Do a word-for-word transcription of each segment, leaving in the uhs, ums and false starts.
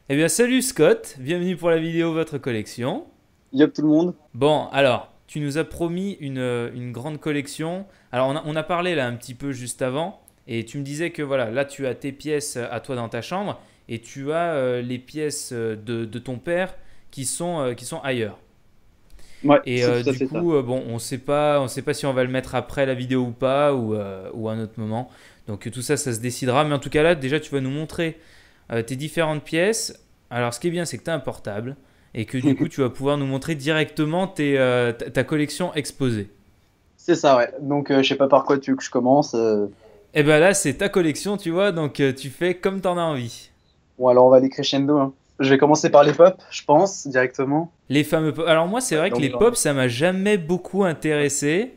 Eh bien, salut Scott, bienvenue pour la vidéo Votre collection. Yop tout le monde. Bon, alors, tu nous as promis une, euh, une grande collection. Alors, on a, on a parlé là un petit peu juste avant, et tu me disais que voilà, là tu as tes pièces à toi dans ta chambre, et tu as euh, les pièces euh, de, de ton père qui sont, euh, qui sont ailleurs. Ouais, Et c'est euh, tout à du fait ça. coup, euh, bon, on sait pas, on sait pas si on va le mettre après la vidéo ou pas, ou, euh, ou à un autre moment. Donc tout ça, ça se décidera. Mais en tout cas là, déjà, tu vas nous montrer euh, tes différentes pièces. Alors, ce qui est bien, c'est que tu as un portable et que du coup, tu vas pouvoir nous montrer directement tes, euh, ta, ta collection exposée. C'est ça, ouais. Donc, euh, je sais pas par quoi tu veux que je commence. euh. Et ben là, c'est ta collection, tu vois, donc euh, tu fais comme t'en as envie. Bon, alors on va aller crescendo, hein. Je vais commencer par les pop, je pense, directement. Les fameux pop. Alors moi, c'est Ouais, vrai que donc les j'en pop, ai. ça m'a jamais beaucoup intéressé.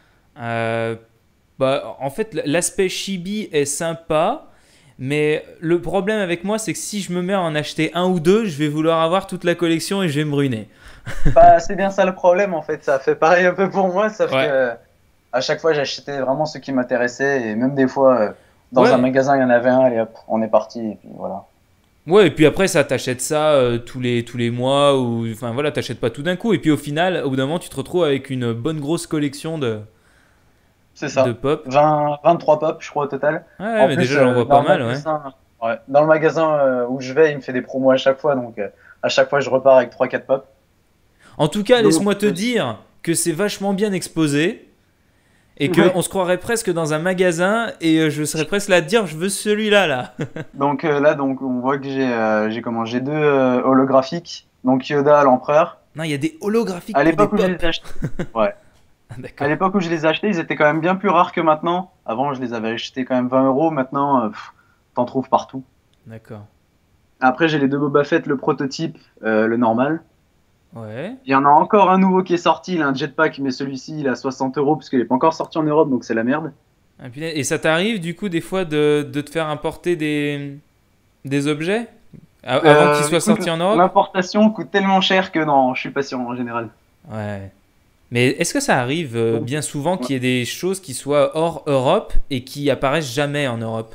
Euh, Bah, en fait, l'aspect chibi est sympa, mais le problème avec moi, c'est que si je me mets à en acheter un ou deux, je vais vouloir avoir toute la collection et je vais me ruiner. Bah, c'est bien ça le problème, en fait. Ça fait pareil un peu pour moi, sauf Ouais. que à chaque fois, j'achetais vraiment ce qui m'intéressait. Et même des fois, euh, dans un Ouais. magasin, il y en avait un, allez hop, on est parti. Et puis voilà. Ouais, et puis après, ça, t'achètes ça euh, tous les, tous les mois, ou enfin voilà, t'achètes pas tout d'un coup. Et puis au final, au bout d'un moment, tu te retrouves avec une bonne grosse collection de, C'est de ça. pop. vingt, vingt-trois pop, je crois, au total. Ouais, ouais, En mais plus, déjà, j'en euh, vois dans pas le mal, ouais. magasin, ouais, dans le magasin euh, où je vais, il me fait des promos à chaque fois. Donc, euh, à chaque fois, je repars avec trois quatre pop. En tout cas, Donc, laisse-moi te euh, dire que c'est vachement bien exposé. Et qu'on se croirait presque dans un magasin et euh, je serais presque là à te dire je veux celui-là là. donc euh, là, donc on voit que j'ai euh, j'ai comment j'ai deux euh, holographiques. Donc Yoda, l'empereur. Non, il y a des holographiques À pour des l'époque où je pop. les ai achetés, ouais. À D'accord. l'époque où je les ai achetés, ils étaient quand même bien plus rares que maintenant. Avant, je les avais achetés quand même vingt euros. Maintenant, euh, pff, t'en trouves partout. D'accord. Après, j'ai les deux Boba Fett, le prototype, euh, le normal. Ouais. Il y en a encore un nouveau qui est sorti, il a un jetpack, mais celui-ci, il a soixante euros parce qu'il n'est pas encore sorti en Europe, donc c'est la merde. Ah, punaise. Et ça t'arrive du coup des fois de, de te faire importer des, des objets A- avant qu'ils Euh, soient écoute, sortis en Europe. l'importation coûte tellement cher que non, je suis patient en général. Ouais. Mais est-ce que ça arrive euh, Donc, bien souvent ouais. qu'il y ait des choses qui soient hors Europe et qui apparaissent jamais en Europe?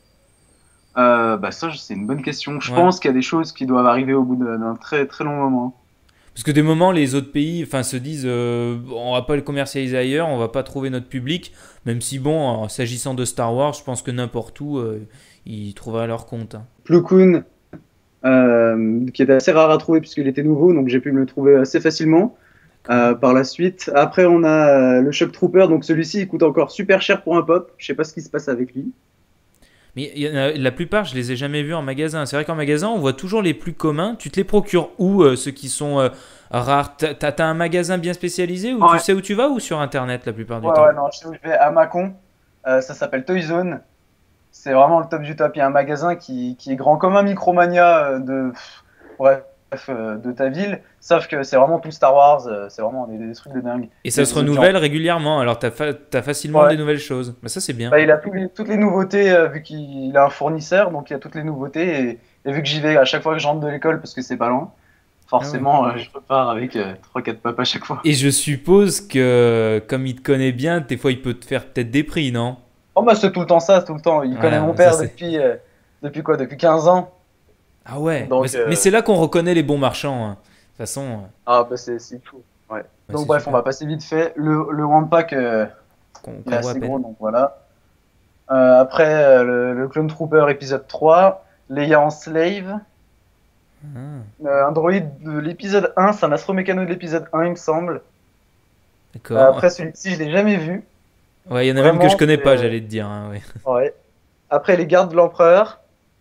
Euh, bah ça, c'est une bonne question. Je Ouais. pense qu'il y a des choses qui doivent arriver au bout d'un d'un très très long moment. Parce que des moments, les autres pays enfin, se disent euh, on va pas le commercialiser ailleurs, on va pas trouver notre public. Même si, bon, en s'agissant de Star Wars, je pense que n'importe où, euh, ils trouveraient leur compte, hein. Plo Koon, euh, qui était assez rare à trouver puisqu'il était nouveau, donc j'ai pu me le trouver assez facilement. D'accord. Euh, par la suite, après on a euh, le Shock Trooper, donc celui-ci il coûte encore super cher pour un pop. Je sais pas ce qui se passe avec lui. Mais il y en a- la plupart, je les ai jamais vus en magasin. C'est vrai qu'en magasin, on voit toujours les plus communs. Tu te les procures où, euh, ceux qui sont euh, rares? T'as t'as- t'as un magasin bien spécialisé ou tu Ouais, sais où tu vas ou sur Internet la plupart du ouais, temps? ouais, non, je sais où je vais à Mâcon. Euh, ça s'appelle Toy Zone. C'est vraiment le top du top. Il y a un magasin qui, qui est grand comme un Micromania euh, de, pff, bref, euh, de ta ville. Sauf que c'est vraiment tout Star Wars. euh, C'est vraiment des, des trucs de dingue. Et Il y ça a se des objets en renouvelle régulièrement, alors t'as fa- t'as facilement des ouais. nouvelles choses. Bah, ça, c'est bien. Bah, il a tous les- toutes les nouveautés euh, vu qu'il a un fournisseur. Donc il y a toutes les nouveautés. Et, et vu que j'y vais à chaque fois que je rentre de l'école parce que c'est pas loin, Ah ouais. forcément euh, je repars avec euh, trois quatre papas à chaque fois. Et je suppose que, comme il te connaît bien, des fois, il peut te faire peut-être des prix, non? Oh bah c'est tout le temps ça, c'est tout le temps. Il connaît Voilà, mon bah, ça père c'est. depuis, euh, depuis quoi? Depuis quinze ans. Ah ouais, mais Donc c'est mais euh, c'est là qu'on reconnaît les bons marchands, hein. De toute façon, euh, ah bah c'est c'est fou. Ouais. bah, Donc c'est bref, on super. va passer vite fait. Le, le One Pack, euh, Qu'on il est qu'on voit à assez gros, peine. donc voilà. Euh, après, euh, le, le Clone Trooper épisode trois, Leia en Slave, Ah, euh, un droïde de l'épisode un, c'est un astromécano de l'épisode un, il me semble. Euh, d'accord. après, celui-ci, je l'ai jamais vu. Ouais, il y en a même que je Vraiment, connais c'est, pas, euh, j'allais te dire, hein, ouais. ouais. Après, les gardes de l'Empereur,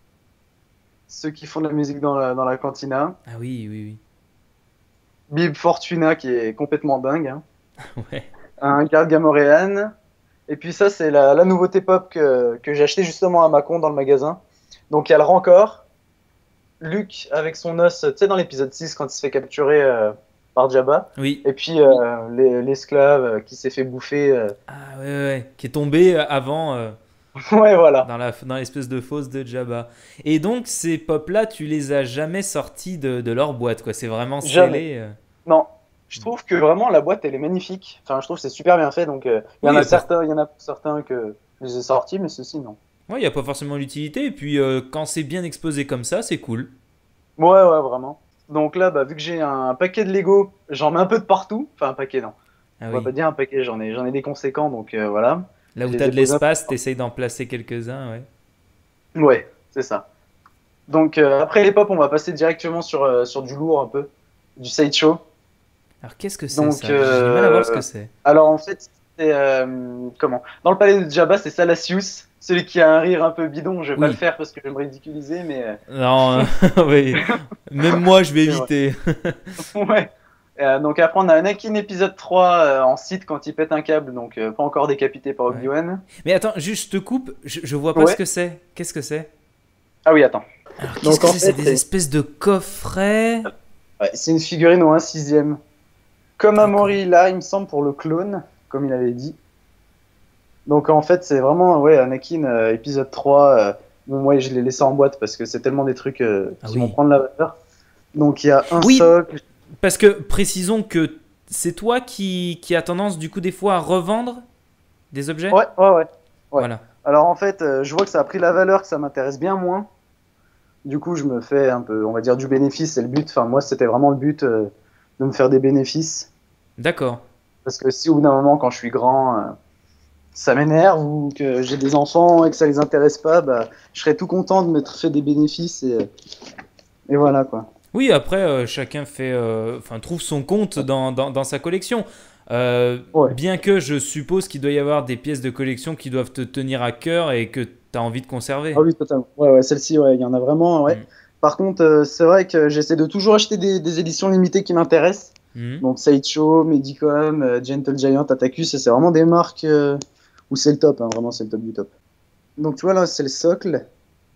ceux qui font de la musique dans la, dans la cantina. Ah oui, oui, Bib Fortuna, qui est complètement dingue, hein. oui. Ouais. Un garde Gamoréane. Et puis ça, c'est la, la nouveauté pop que, que j'ai acheté justement à Mâcon dans le magasin. Donc il y a le Rancor, Luke avec son os, tu sais, dans l'épisode six quand il se fait capturer euh, par Jabba. Oui. Et puis euh, les- l'esclave euh, qui s'est fait bouffer. euh. Ah ouais, ouais, ouais. Qui est tombé euh, avant euh, Ouais, voilà. dans la, dans l'espèce de fosse de Jabba. Et donc, ces pop-là, tu les as jamais sortis de, de leur boîte, quoi. C'est vraiment Jamais. scellé. euh. Non. Je trouve que vraiment la boîte, elle est magnifique. Enfin, je trouve que c'est super bien fait. Donc euh, il y en Oui, a et pour. certains, il y en a certains que je les ai sortis, mais ceux-ci, non. Ouais, il n'y a pas forcément l'utilité. Et puis, euh, quand c'est bien exposé comme ça, c'est cool. Ouais, ouais, vraiment. Donc là, bah, vu que j'ai un paquet de Lego, j'en mets un peu de partout. Enfin, un paquet, non. Ah On va oui. pas dire un paquet, j'en ai, j'en ai des conséquents, donc euh, voilà. Là Je où les t'as ai de posés un l'espace, peu. t'essayes d'en placer quelques-uns, ouais. Ouais, c'est ça. Donc euh, après les pop, on va passer directement sur, euh, sur du lourd un peu, du sideshow. Alors qu'est-ce que c'est Donc, ça? J'ai du mal à voir ce que euh, c'est. alors en fait, c'est euh, comment? Dans le palais de Jabba, c'est Salacious, celui qui a un rire un peu bidon. Je vais pas le Oui. faire parce que je vais me ridiculiser, mais euh, Non, oui. Même moi, je vais mais ouais. éviter. Ouais. Euh, donc après, on a Anakin épisode trois euh, en site quand il pète un câble, donc euh, pas encore décapité par Ouais. Obi-Wan. Mais attends, juste je te coupe, je, je vois pas ce Ouais. que c'est. Qu'est-ce que c'est? Ah oui, attends. Alors qu'est-ce Donc que en c'est? C'est fait, des c'est espèces de coffrets. ouais, c'est une figurine au un sixième. Comme D'accord. Amaury là, il me semble, pour le clone, comme il avait dit. Donc en fait, c'est vraiment ouais, Anakin euh, épisode trois. Euh, bon, moi, je l'ai laissé en boîte parce que c'est tellement des trucs euh, Ah qui vont oui. prendre la valeur. Donc il y a un Oui, socle. parce que précisons que c'est toi qui, qui a tendance du coup des fois à revendre des objets. Ouais, ouais, ouais. Ouais. Voilà. Alors en fait, euh, je vois que ça a pris la valeur, que ça m'intéresse bien moins. Du coup, je me fais un peu, on va dire, du bénéfice. C'est le but. Enfin, moi, c'était vraiment le but euh, de me faire des bénéfices. D'accord. Parce que si au bout d'un moment, quand je suis grand, euh, ça m'énerve ou que j'ai des enfants et que ça les intéresse pas, bah, je serais tout content de m'être fait des bénéfices et, et voilà quoi. Oui, après, euh, chacun fait, euh, enfin, trouve son compte dans, dans, dans sa collection. Euh, Ouais. bien que je suppose qu'il doit y avoir des pièces de collection qui doivent te tenir à cœur et que tu as envie de Ah conserver. oui, totalement. Ouais, ouais, celle-ci, ouais, il y en a vraiment, ouais. Mm. Par contre, euh, c'est vrai que j'essaie de toujours acheter des, des éditions limitées qui m'intéressent. Mhm. Donc Sideshow, Medicom, euh, Gentle Giant, Atacus, ça, c'est vraiment des marques euh, où c'est le top, hein, vraiment c'est le top du top. Donc tu vois là, c'est le socle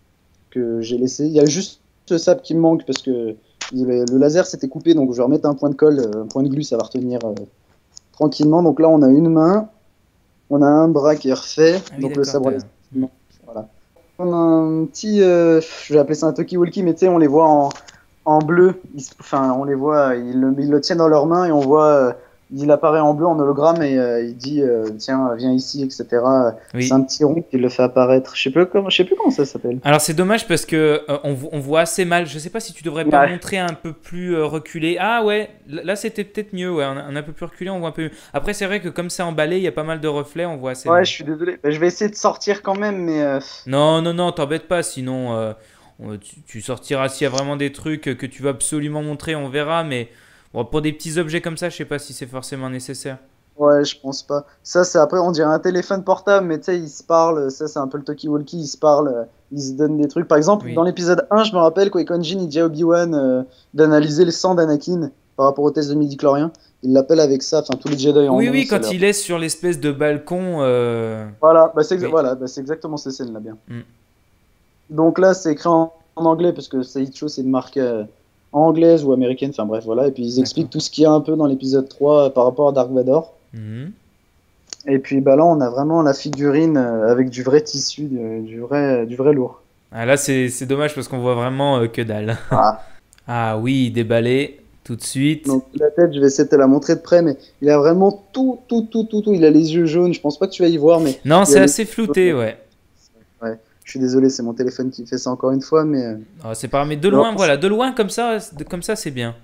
que j'ai laissé. Il y a juste ce sable qui me manque parce que le, le laser s'était coupé, donc je vais remettre un point de colle, euh, un point de glue, ça va retenir euh, tranquillement. Donc là, on a une main, on a un bras qui est refait, Ah oui, donc le d'accord. sabre t'as- laser. Mm. Voilà. On a un petit, euh, je vais appeler ça un talkie-walkie, mais tu sais, on les voit en, en bleu. Ils se- Enfin, on les voit, ils le, ils le tiennent dans leurs mains et on voit, euh, il apparaît en bleu en hologramme et euh, il dit, euh, tiens, viens ici, et cetera. C'est un Oui. petit rond qui le fait apparaître. Je sais plus comment, je sais plus comment ça s'appelle. Alors c'est dommage parce que euh, on, vo- on voit assez mal. Je sais pas si tu devrais pas Ouais. montrer un peu plus euh, reculé. Ah ouais, l- là c'était peut-être mieux. Ouais, on a, on a un peu plus reculé, on voit un peu mieux. Après c'est vrai que comme c'est emballé, il y a pas mal de reflets, on voit assez Ouais, je mal. suis désolé. Bah, je vais essayer de sortir quand même, mais euh, Non, non, non, t'embête pas. Sinon, euh, on- tu, tu sortiras s'il y a vraiment des trucs que tu veux absolument montrer, on verra. Mais bon, pour des petits objets comme ça, je sais pas si c'est forcément nécessaire. ouais, je pense pas. Ça, c'est après, on dirait un téléphone portable, mais tu sais, ils se parlent. Ça, c'est un peu le talkie-walkie. Ils se parlent, euh, ils se donnent des trucs. Par exemple, dans Oui. l'épisode un, je me rappelle, Qui-Gon Jinn, il dit à Obi-Wan euh, d'analyser le sang d'Anakin par rapport au test de midi-chlorien. Il l'appelle avec ça. Enfin, tous les Jedi en Oui, ont, oui, c'est quand leur. il est sur l'espèce de balcon. euh, Voilà, bah, c'est exa- Oui. voilà, bah, c'est exactement ces scènes-là, bien. Mm. Donc là, c'est écrit en, en anglais, parce que Seicho, c'est une marque euh, anglaise ou américaine. Enfin, bref, voilà. Et puis, ils D'accord. expliquent tout ce qu'il y a un peu dans l'épisode trois euh, par rapport à Dark Vador. Mhm. Et puis bah là, on a vraiment la figurine euh, avec du vrai tissu, du, du vrai, du vrai lourd. Ah, là, c'est c'est dommage parce qu'on voit vraiment euh, que dalle. Ah. Ah oui, déballé tout de suite. Donc la tête, je vais essayer de te la montrer de près, mais il a vraiment tout, tout, tout, tout, tout. Il a les yeux jaunes. Je pense pas que tu vas y voir, mais Non, il c'est a les assez yeux flouté, jaunes. ouais. Ouais. Je suis désolé, c'est mon téléphone qui fait ça encore une fois, mais euh, Ah, c'est pas grave, mais de non, loin, voilà, de loin comme ça, de- comme ça, c'est bien.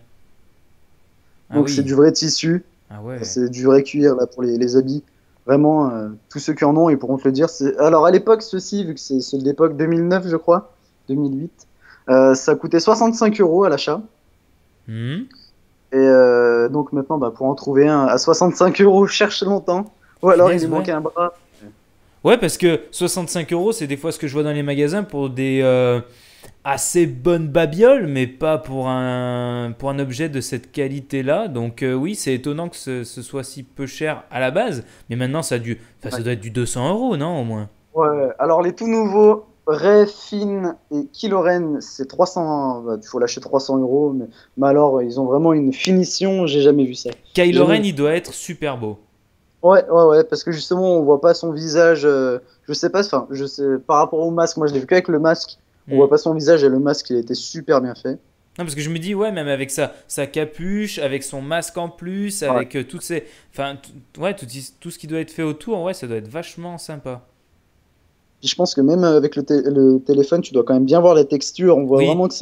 Ah donc c'est oui. du vrai tissu, Ah ouais. c'est du vrai cuir là pour les, les habits. Vraiment, euh, tous ceux qui en ont, ils pourront te le dire. C'est- Alors à l'époque, ceci, vu que c'est c'est de l'époque deux mille neuf, je crois, deux mille huit, euh, ça coûtait soixante-cinq euros à l'achat. Mhm. Et euh, donc maintenant, bah, pour en trouver un à soixante-cinq euros, je cherche longtemps. Ou alors il Punaise, lui manque ouais. un bras. Ouais, parce que soixante-cinq euros, c'est des fois ce que je vois dans les magasins pour des euh, assez bonnes babioles, mais pas pour un, pour un objet de cette qualité-là. Donc euh, oui, c'est étonnant que ce, ce soit si peu cher à la base, mais maintenant ça, a dû, enfin, ça Ouais. doit être du deux cents euros, non, au moins. Ouais. Alors les tout nouveaux, Ray, Finn et Kylo Ren, c'est trois cents. Bah, il faut lâcher trois cents euros. Mais, mais alors, ils ont vraiment une finition, j'ai jamais vu ça. J'ai Kylo jamais Ren, vu. il doit être super beau. Ouais, ouais, ouais, parce que justement, on voit pas son visage. euh, je sais pas, enfin, je sais, par rapport au masque, moi je l'ai vu qu'avec le masque. On voit Hmm. pas son visage et le masque, il a été super bien fait. Non, parce que je me dis, ouais, même avec sa, sa capuche, avec son masque en plus, Ouais. avec euh, toutes ces. Enfin, tout- ouais, tout, tout ce qui doit être fait autour, ouais, ça doit être vachement sympa. Puis je pense que même avec le, té- le téléphone, tu dois quand même bien voir la texture. On voit Oui, vraiment que c'est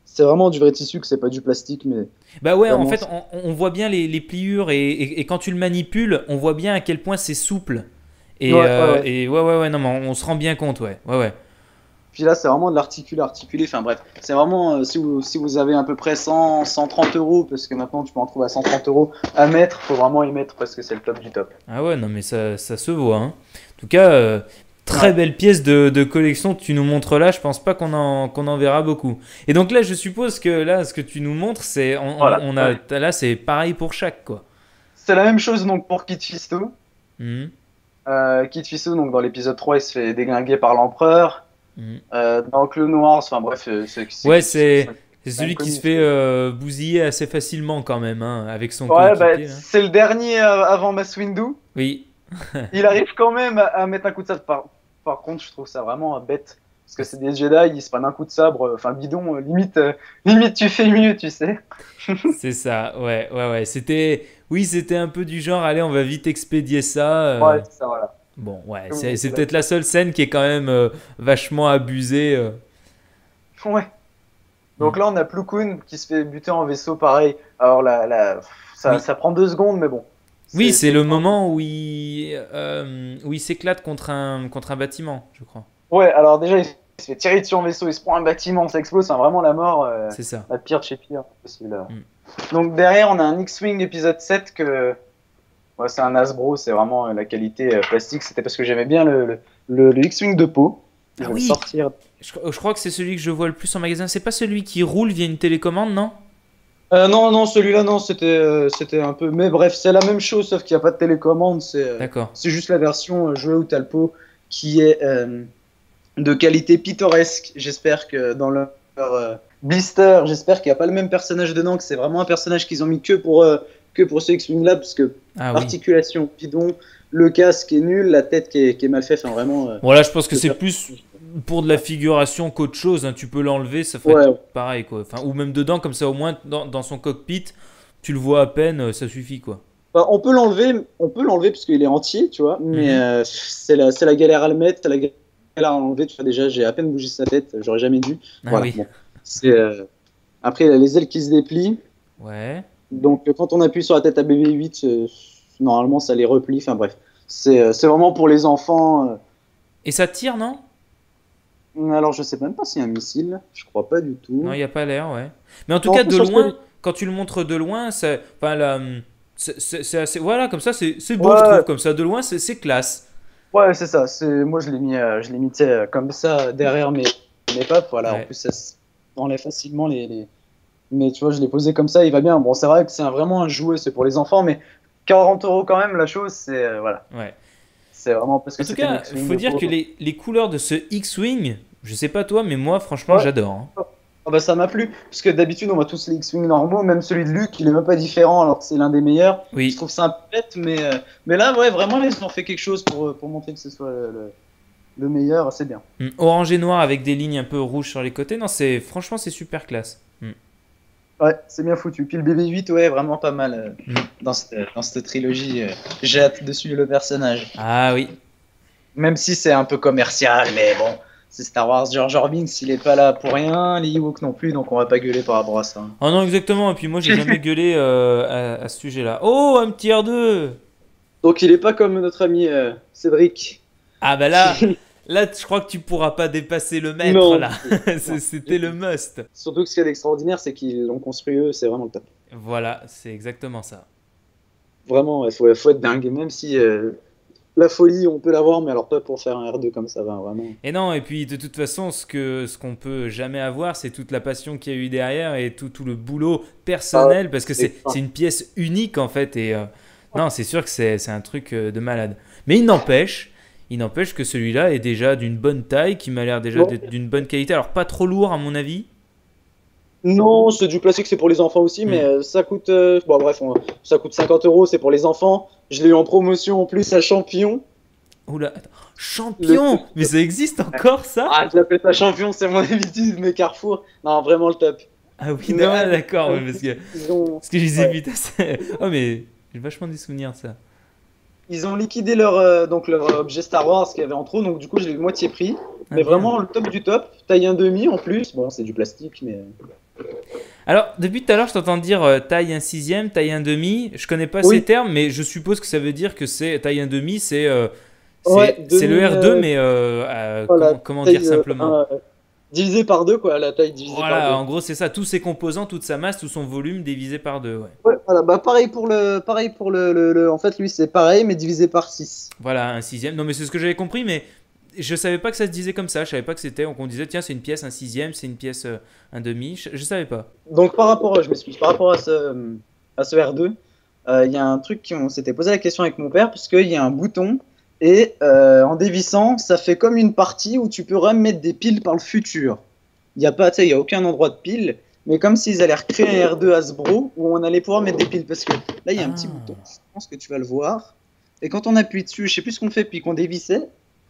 c'est vraiment du vrai tissu, que c'est pas du plastique, mais Bah ouais, en vraiment. fait, on, on voit bien les, les pliures et, et- et quand tu le manipules, on voit bien à quel point c'est souple. Ouais, Et, ouais, euh, ouais. et ouais, ouais, ouais, non, mais on, on se rend bien compte, ouais. Ouais, ouais. Puis là, c'est vraiment de l'articulé, articulé. Enfin bref, c'est vraiment, euh, si, vous, si vous avez à peu près cent, cent trente euros, parce que maintenant tu peux en trouver à cent trente euros à mettre, faut vraiment y mettre parce que c'est le top du top. Ah ouais, non, mais ça, ça se voit, hein. En tout cas, euh, très Ouais, belle pièce de, de collection que tu nous montres là. Je pense pas qu'on en, qu'on en verra beaucoup. Et donc là, je suppose que là, ce que tu nous montres, c'est. On, on- voilà. on a, Ouais. là, c'est pareil pour chaque, quoi. C'est la même chose donc pour Kit Fisto. Mhm, Euh, Kit Fisto, donc dans l'épisode trois, il se fait déglinguer par l'empereur. mhm. Euh, dans Clone Wars, enfin bref, euh, c'est c'est Ouais, Kit Fisto, c'est c'est c'est quand même celui qui se connu. fait euh, bousiller assez facilement quand même, hein, avec son Ouais, bah, coéquipier, là. c'est le dernier euh, avant Mace Windu. Oui. Il arrive quand même à, à mettre un coup de sabre. Par, par contre, je trouve ça vraiment euh, bête. Parce que c'est des Jedi, ils se prennent un coup de sabre, euh, enfin bidon, euh, limite, euh, limite tu fais mieux, tu sais. C'est ça, ouais, ouais, ouais. C'était, oui, c'était un peu du genre, allez, on va vite expédier ça. euh. Ouais, c'est ça, voilà. Bon, ouais, Comme c'est on c'est dit là. peut-être la seule scène qui est quand même euh, vachement abusée. euh. Ouais. Hmm. Donc là, on a Plo Koon qui se fait buter en vaisseau, pareil. Alors là, là, ça, Oui, ça prend deux secondes, mais bon. oui, C'est c'est c'est le bien. moment où il, euh, où il s'éclate contre un, contre un bâtiment, je crois. Ouais, alors déjà, il se fait tirer dessus en vaisseau, il se prend un bâtiment, ça explose, c'est vraiment la mort. euh, C'est ça. la pire de chez pire, possible. Là. Hmm. Donc derrière, on a un X-Wing épisode sept que. Ouais, c'est un Hasbro, c'est vraiment euh, la qualité euh, plastique. C'était parce que j'aimais bien le, le, le- le X-Wing de peau. Je Ah vais le oui, sortir. je, je crois que c'est celui que je vois le plus en magasin. C'est pas celui qui roule via une télécommande, non? Euh, non, non, celui-là, non, c'était euh, c'était un peu. Mais bref, c'est la même chose, sauf qu'il n'y a pas de télécommande. C'est euh, D'accord. c'est juste la version euh, jouée au talpo qui est euh, de qualité pittoresque. J'espère que dans leur euh, blister, j'espère qu'il n'y a pas le même personnage dedans, que c'est vraiment un personnage qu'ils ont mis que pour, euh, que pour ce X-Wing-là, parce que Ah oui. articulation bidon, le casque est nul, la tête qui est, qui est mal faite, enfin vraiment. euh, Bon, là, je pense que le c'est per- plus pour de la figuration qu'autre chose, hein. Tu peux l'enlever, ça ferait Ouais, pareil, quoi. Enfin, ou même dedans, comme ça, au moins, dans, dans son cockpit, tu le vois à peine, euh, ça suffit, quoi. bah, on peut l'enlever, on peut l'enlever parce qu'il est entier, tu vois, mais Mhm. euh, c'est la, c'est la galère à le mettre, c'est la galère à l'enlever, tu vois, déjà, j'ai à peine bougé sa tête, j'aurais jamais dû. Ah Voilà, oui. bon. C'est, euh, Après, il a les ailes qui se déplient, Ouais. donc euh, quand on appuie sur la tête à B B huit, euh, normalement, ça les replie, enfin bref. C'est euh, c'est vraiment pour les enfants. Et ça tire, non? euh. Alors, je sais même pas s'il y a un missile, je crois pas du Non, il tout. n'y a pas l'air, ouais. Mais en tout Non, cas, c'est de sur loin, celui. quand tu le montres de loin, c'est, enfin, la- c'est c'est- c'est assez. Voilà, comme ça, c'est c'est beau, je trouve. Ouais, Comme ça, de loin, c'est c'est classe. ouais, c'est ça. C'est moi je l'ai mis, euh, je l'ai mis tu sais, euh, comme ça derrière mes mes papes. Voilà. En Ouais. plus, ça se enlève facilement les, les- Mais tu vois, je l'ai posé comme ça, il va bien. Bon, c'est vrai que c'est un- vraiment un jouet, c'est pour les enfants, mais quarante euros quand même. La chose, c'est euh, voilà, Ouais. c'est vraiment parce que En tout c'était le cas, il X-Wing faut de dire peau. que les, les couleurs de ce X-Wing, je sais pas toi, mais moi, franchement, Ouais. j'adore, hein. Ah bah, ça m'a plu, parce que d'habitude on voit tous les X-Wing normaux, même celui de Luke, il est même pas différent alors que c'est l'un des meilleurs. Je Oui. trouve ça un peu bête, mais euh, mais là, ouais, vraiment, ils ont fait quelque chose pour, euh, pour montrer que ce soit le, le- le meilleur, c'est bien. Hmm. Orange et noir avec des lignes un peu rouges sur les côtés. Non, c'est franchement, c'est super classe. Hmm. Ouais, c'est bien foutu. Puis le B B huit, ouais, vraiment pas mal euh, Hmm. dans cette, dans cette trilogie. euh, J'ai hâte de suivre le personnage. Ah oui. Même si c'est un peu commercial, mais bon, c'est Star Wars. George Orwell, s'il est pas là pour rien, les Ewoks non plus, donc on va pas gueuler par rapport à ça. Oh non, exactement. Et puis moi, j'ai jamais gueulé euh, à, à ce sujet-là. Oh, un petit R deux. Donc il est pas comme notre ami euh, Cédric. Ah bah là, là, je crois que tu pourras pas dépasser le maître, Non. là. Non. C'était le must. Surtout que ce qu'il y a d'extraordinaire, c'est qu'ils l'ont construit eux, c'est vraiment le top. Voilà, c'est exactement ça. Vraiment, il faut, faut être dingue. Même si euh, la folie, on peut l'avoir, mais alors pas pour faire un R deux comme ça, va vraiment. Et non, et puis de toute façon, ce que ce qu'on peut jamais avoir, c'est toute la passion qu'il y a eu derrière et tout, tout le boulot Ah ouais, personnel, parce que c'est c'est ça. c'est une pièce unique en fait. Et euh, non, c'est sûr que c'est c'est un truc euh, de malade. Mais il n'empêche, il n'empêche que celui-là est déjà d'une bonne taille, qui m'a l'air déjà Bon. d'être d'une bonne qualité. Alors pas trop lourd à mon avis. Non, c'est du plastique, c'est pour les enfants aussi, mais Hmm. euh, ça coûte. euh, bon, bref, on- ça coûte cinquante euros, c'est pour les enfants. Je l'ai eu en promotion en plus à Champion. Oula, attends. Champion! Mais ça existe encore ça? Ah, je l'appelle pas Champion, c'est mon habitude, mais Carrefour. Non, vraiment le top. Ah oui, Non, ah, d'accord, ouais, euh, parce que Ils ont, parce que je disais ouais. putain, c'est- oh mais j'ai vachement des souvenirs de ça. Ils ont liquidé leur, euh, donc leur objet Star Wars qu'il y avait en trop, donc du coup, je l'ai eu moitié prix. Ah Mais bien. vraiment le top du top. Taille un demi en plus. Bon, c'est du plastique, mais. Alors, depuis tout à l'heure, je t'entends dire euh, taille un sixième, taille un demi. Je connais pas ces Oui, termes, mais je suppose que ça veut dire que c'est taille un demi, c'est euh, ouais, c'est c'est le demi, R deux, euh, mais euh, euh, voilà, comment, comment dire taille euh, simplement? un, euh, divisé par deux, quoi, la taille divisée par Voilà, deux. en gros, c'est ça. Tous ses composants, toute sa masse, tout son volume divisé par deux. Ouais. Ouais, voilà, bah pareil pour le, pareil pour le, le- le- en fait, lui, c'est pareil, mais divisé par six. Voilà, un sixième. Non, mais c'est ce que j'avais compris, mais je savais pas que ça se disait comme ça. Je savais pas que c'était. On disait, tiens, c'est une pièce, un sixième, c'est une pièce, euh, un demi. Je, je savais pas. Donc, par rapport, à- je m'excuse, par rapport à ce, à ce R deux, euh, il y a un truc qu'on s'était posé la question avec mon père, parce qu'il y a un bouton, et euh, en dévissant, ça fait comme une partie où tu peux remettre des piles par le futur. Il n'y a pas, tu sais, il y a aucun endroit de piles, mais comme s'ils allaient recréer un R deux Hasbro où on allait pouvoir mettre des piles, parce que là, il y a un petit bouton, Ah. je pense que tu vas le voir, et quand on appuie dessus, je sais plus ce qu'on fait, puis qu'on dévissait,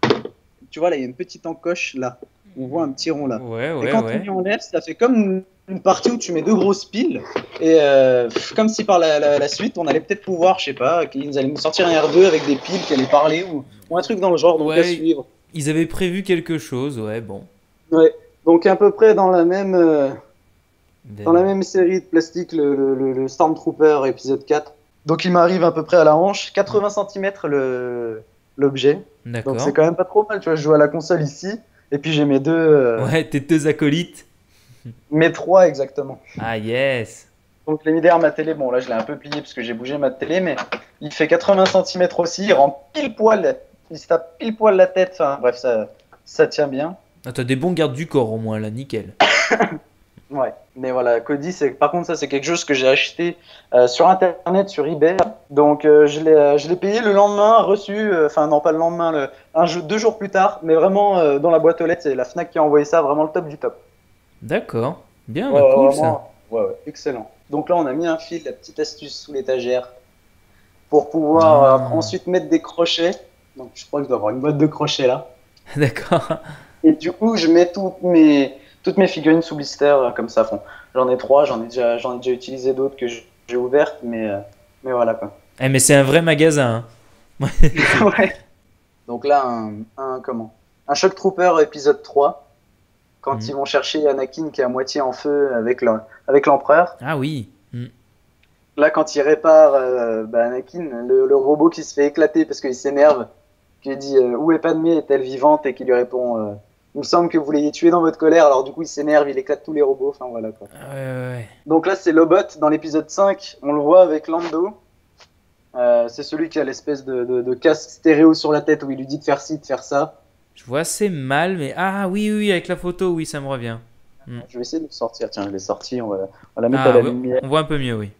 tu vois, là, il y a une petite encoche là, on voit un petit rond là. Ouais, Et ouais, quand on ouais. y enlève, ça fait comme une, une partie où tu mets deux grosses piles. Et euh, comme si par la, la- la suite, on allait peut-être pouvoir, je sais pas, qu'ils allaient nous sortir un R deux avec des piles qui allaient parler ou, ou un truc dans le genre, donc à Ouais, suivre. ils avaient prévu quelque chose. Ouais, bon. Ouais. Donc à peu près dans la même, euh, dans la Ben, même série de plastique, le, le- le- le Stormtrooper épisode quatre. Donc il m'arrive à peu près à la hanche, quatre-vingts centimètres le, l'objet. Donc c'est d'accord. quand même pas trop mal, tu vois, je joue à la console ici. Et puis j'ai mes deux, euh, Ouais, tes deux acolytes. mes trois exactement. Ah, yes. Donc je l'ai mis derrière ma télé. Bon, là, je l'ai un peu plié parce que j'ai bougé ma télé, mais il fait quatre-vingts centimètres aussi. Il rentre pile poil. Il se tape pile poil la tête. Enfin, bref, ça, ça tient bien. Ah, t'as des bons gardes du corps au moins, là, nickel. Ouais. Mais voilà, Cody, c'est, par contre, ça, c'est quelque chose que j'ai acheté euh, sur Internet, sur eBay. Donc, euh, je l'ai, euh, je l'ai payé le lendemain, reçu. euh, Enfin, non, pas le lendemain, le, un jeu, deux jours plus tard. Mais vraiment, euh, dans la boîte aux lettres, c'est la Fnac qui a envoyé ça. Vraiment le top du top. D'accord. Bien, Ouais, bah ouais, cool ça. vraiment. Ouais, ouais, excellent. Donc là, on a mis un fil, la petite astuce sous l'étagère pour pouvoir euh, Ah. ensuite mettre des crochets. Donc je crois que je dois avoir une boîte de crochets là. D'accord. Et du coup, je mets toutes mes, toutes mes figurines sous blister euh, comme ça. Fond. J'en ai trois, j'en ai déjà, j'en ai déjà utilisé d'autres que j'ai ouvertes, mais, euh, mais voilà quoi. Eh, mais c'est un vrai magasin. Hein. Ouais. Donc là, un, un, comment un Shock Trooper épisode trois, quand Hmm. ils vont chercher Anakin qui est à moitié en feu avec le- avec l'empereur. Ah oui. Hmm. Là, quand il répare euh, bah, Anakin, le, le robot qui se fait éclater parce qu'il s'énerve, qui lui dit euh, où est Padmé, est-elle vivante, et qui lui répond euh, il me semble que vous l'ayez tuée dans votre colère. Alors du coup, il s'énerve, il éclate tous les robots. Enfin voilà quoi. Ouais, ouais, ouais. Donc là, c'est Lobot dans l'épisode cinq. On le voit avec Lando. Euh, c'est celui qui a l'espèce de, de, de casque stéréo sur la tête où il lui dit de faire ci, de faire ça. Je vois assez mal, mais ah oui, oui, avec la photo, oui, ça me revient. Hmm. Je vais essayer de le sortir. Tiens, je l'ai sorti. On va, on va la mettre à Ah la oui, lumière. on voit un peu mieux, oui.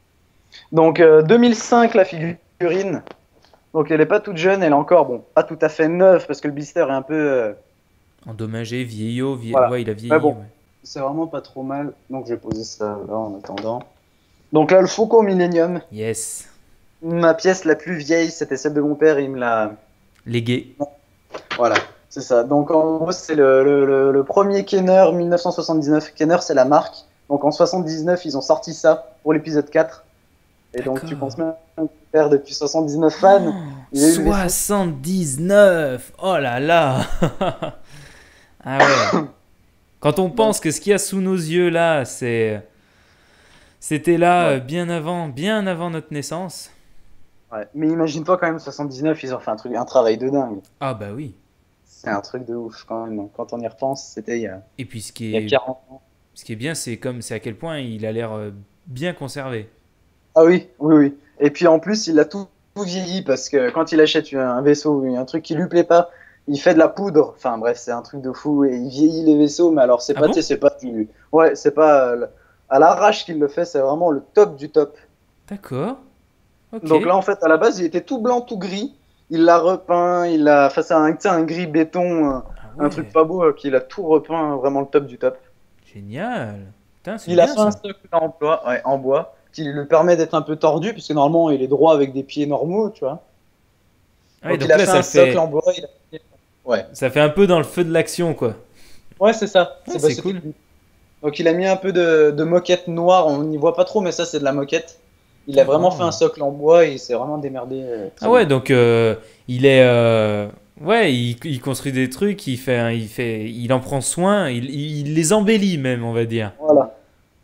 Donc euh, deux mille cinq, la figurine. Donc elle est pas toute jeune, elle est encore bon, pas tout à fait neuve parce que le blister est un peu. euh, Endommagé, vieillot, vie... Voilà. ouais, il a vieilli. Mais bon. Ouais. C'est vraiment pas trop mal. Donc je vais poser ça là en attendant. Donc là, le Faucon Millennium. Yes. Ma pièce la plus vieille, c'était celle de mon père. Il me l'a. Légué. Voilà, c'est ça. Donc en gros, c'est le, le, le, le premier Kenner mille neuf cent soixante-dix-neuf. Kenner, c'est la marque. Donc en soixante-dix-neuf, ils ont sorti ça pour l'épisode quatre. Et donc tu D'accord. penses même que mon père, depuis soixante-dix-neuf fan, il a eu le vaisseau. soixante-dix-neuf. Oh là là. Ah ouais. Quand on pense que ce qu'il y a sous nos yeux là, c'est... C'était là Ouais. euh, bien avant, bien avant notre naissance. Ouais. Mais imagine-toi quand même, soixante-dix-neuf, ils ont fait un, truc, un travail de dingue. Ah bah oui. C'est un truc de ouf quand même. Quand on y repense, c'était il y a, Et puis ce qui il y a est, quarante ans. ce qui est bien, c'est comme c'est à quel point il a l'air euh, bien conservé. Ah oui, oui, oui. Et puis en plus, il a tout, tout vieilli parce que quand il achète un vaisseau, un truc qui lui plaît pas, il fait de la poudre. Enfin bref, c'est un truc de fou et il vieillit les vaisseaux. Mais alors, c'est Ah pas, bon? tu sais, c'est pas du, ouais, c'est pas euh, à l'arrache qu'il le fait. C'est vraiment le top du top. D'accord. Ok. Donc là, en fait, à la base, il était tout blanc, tout gris. Il l'a repeint. Il a, enfin, c'est un, tu sais, un gris béton, euh, Ah un truc ouais. pas beau, euh, qu'il a tout repeint, vraiment le top du top. Génial. Putain, c'est Il a bien fait un ça. socle en bois, ouais, en bois, qui lui permet d'être un peu tordu, puisque normalement il est droit avec des pieds normaux, tu vois. Ah ouais, Donc, donc il a là, fait ça un socle fait, en bois. Il a... Ouais, ça fait un peu dans le feu de l'action, quoi. ouais, c'est ça. Ah, C'est c'est bah, cool. c'était- Donc il a mis un peu de, de moquette noire, on n'y voit pas trop, mais ça c'est de la moquette. Il a vraiment Ah. fait un socle en bois et il s'est vraiment démerdé. euh, très Ah ouais, bien. donc euh, il est, euh, ouais, il, il construit des trucs, il fait, un- il fait, il en prend soin, il, il les embellit même, on va dire. Voilà.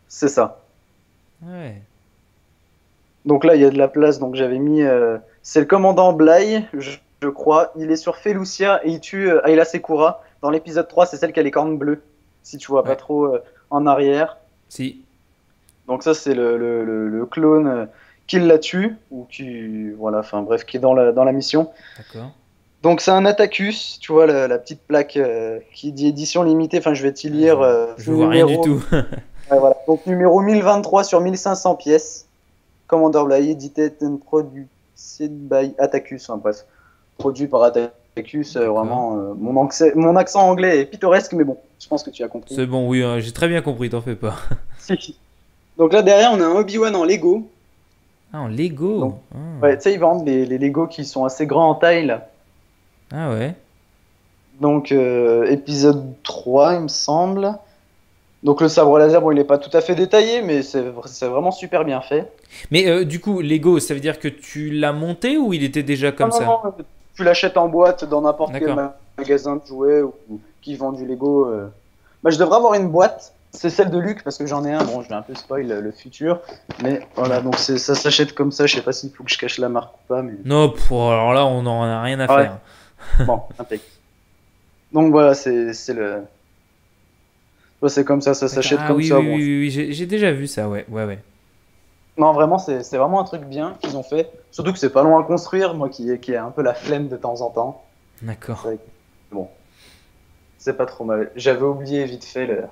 C'est ça. Ouais. Donc là, il y a de la place. Donc j'avais mis. euh, C'est le commandant Bly, je, je crois. Il est sur Felucia et il tue euh, Ayla Secura. Dans l'épisode trois, c'est celle qui a les cornes bleues. Si tu vois pas Ouais. trop euh, en arrière. Si. Donc ça, c'est le, le, le, le clone euh, qui la tue. Ou qui. Voilà, enfin bref, qui est dans la, dans la mission. D'accord. Donc c'est un Atacus. Tu vois la, la petite plaque euh, qui dit édition limitée. Enfin, je vais t'y Je, lire. euh, je vois rien du numéro. tout. Ouais, voilà. Donc numéro mille vingt-trois sur mille cinq cents pièces. Commander Bly, édité and produced by Atacus. Enfin, bref, produit par Atacus. euh, D'accord. vraiment, euh, mon, accent, mon accent anglais est pittoresque, mais bon, je pense que tu as compris. C'est bon, oui, hein, j'ai très bien compris, t'en fais pas. Donc là derrière, on a un Obi-Wan en Lego. Ah, en Lego. Donc, Ah. Ouais, tu sais, ils vendent les, les Lego qui sont assez grands en taille. Là. Ah ouais. Donc euh, épisode trois, il me semble. Donc le sabre laser, bon, il n'est pas tout à fait détaillé, mais c'est c'est vraiment super bien fait. Mais euh, du coup, Lego, ça veut dire que tu l'as monté ou il était déjà Non, comme non, ça? non, tu l'achètes en boîte dans n'importe quel D'accord. ma- magasin de jouets ou, ou qui vend du Lego. euh. Bah, je devrais avoir une boîte. C'est celle de Luc parce que j'en ai un. Bon, je vais un peu spoil euh, le futur. Mais voilà, donc c'est- ça s'achète comme ça. Je sais pas s'il faut que je cache la marque ou pas. Mais Non, pff, alors là, on n'en a rien à Ah ouais. faire. bon, impec. Donc voilà, c'est c'est le. Ouais, c'est comme ça, ça s'achète Ah comme oui, ça. oui, Bon. oui, oui, oui, j'ai j'ai déjà vu ça, ouais, ouais, ouais. Non, vraiment, c'est c'est vraiment un truc bien qu'ils ont fait. Surtout que c'est pas long à construire. Moi qui, qui ai un peu la flemme de temps en temps. D'accord. C'est vrai que- Bon, c'est pas trop mal. J'avais oublié vite fait le,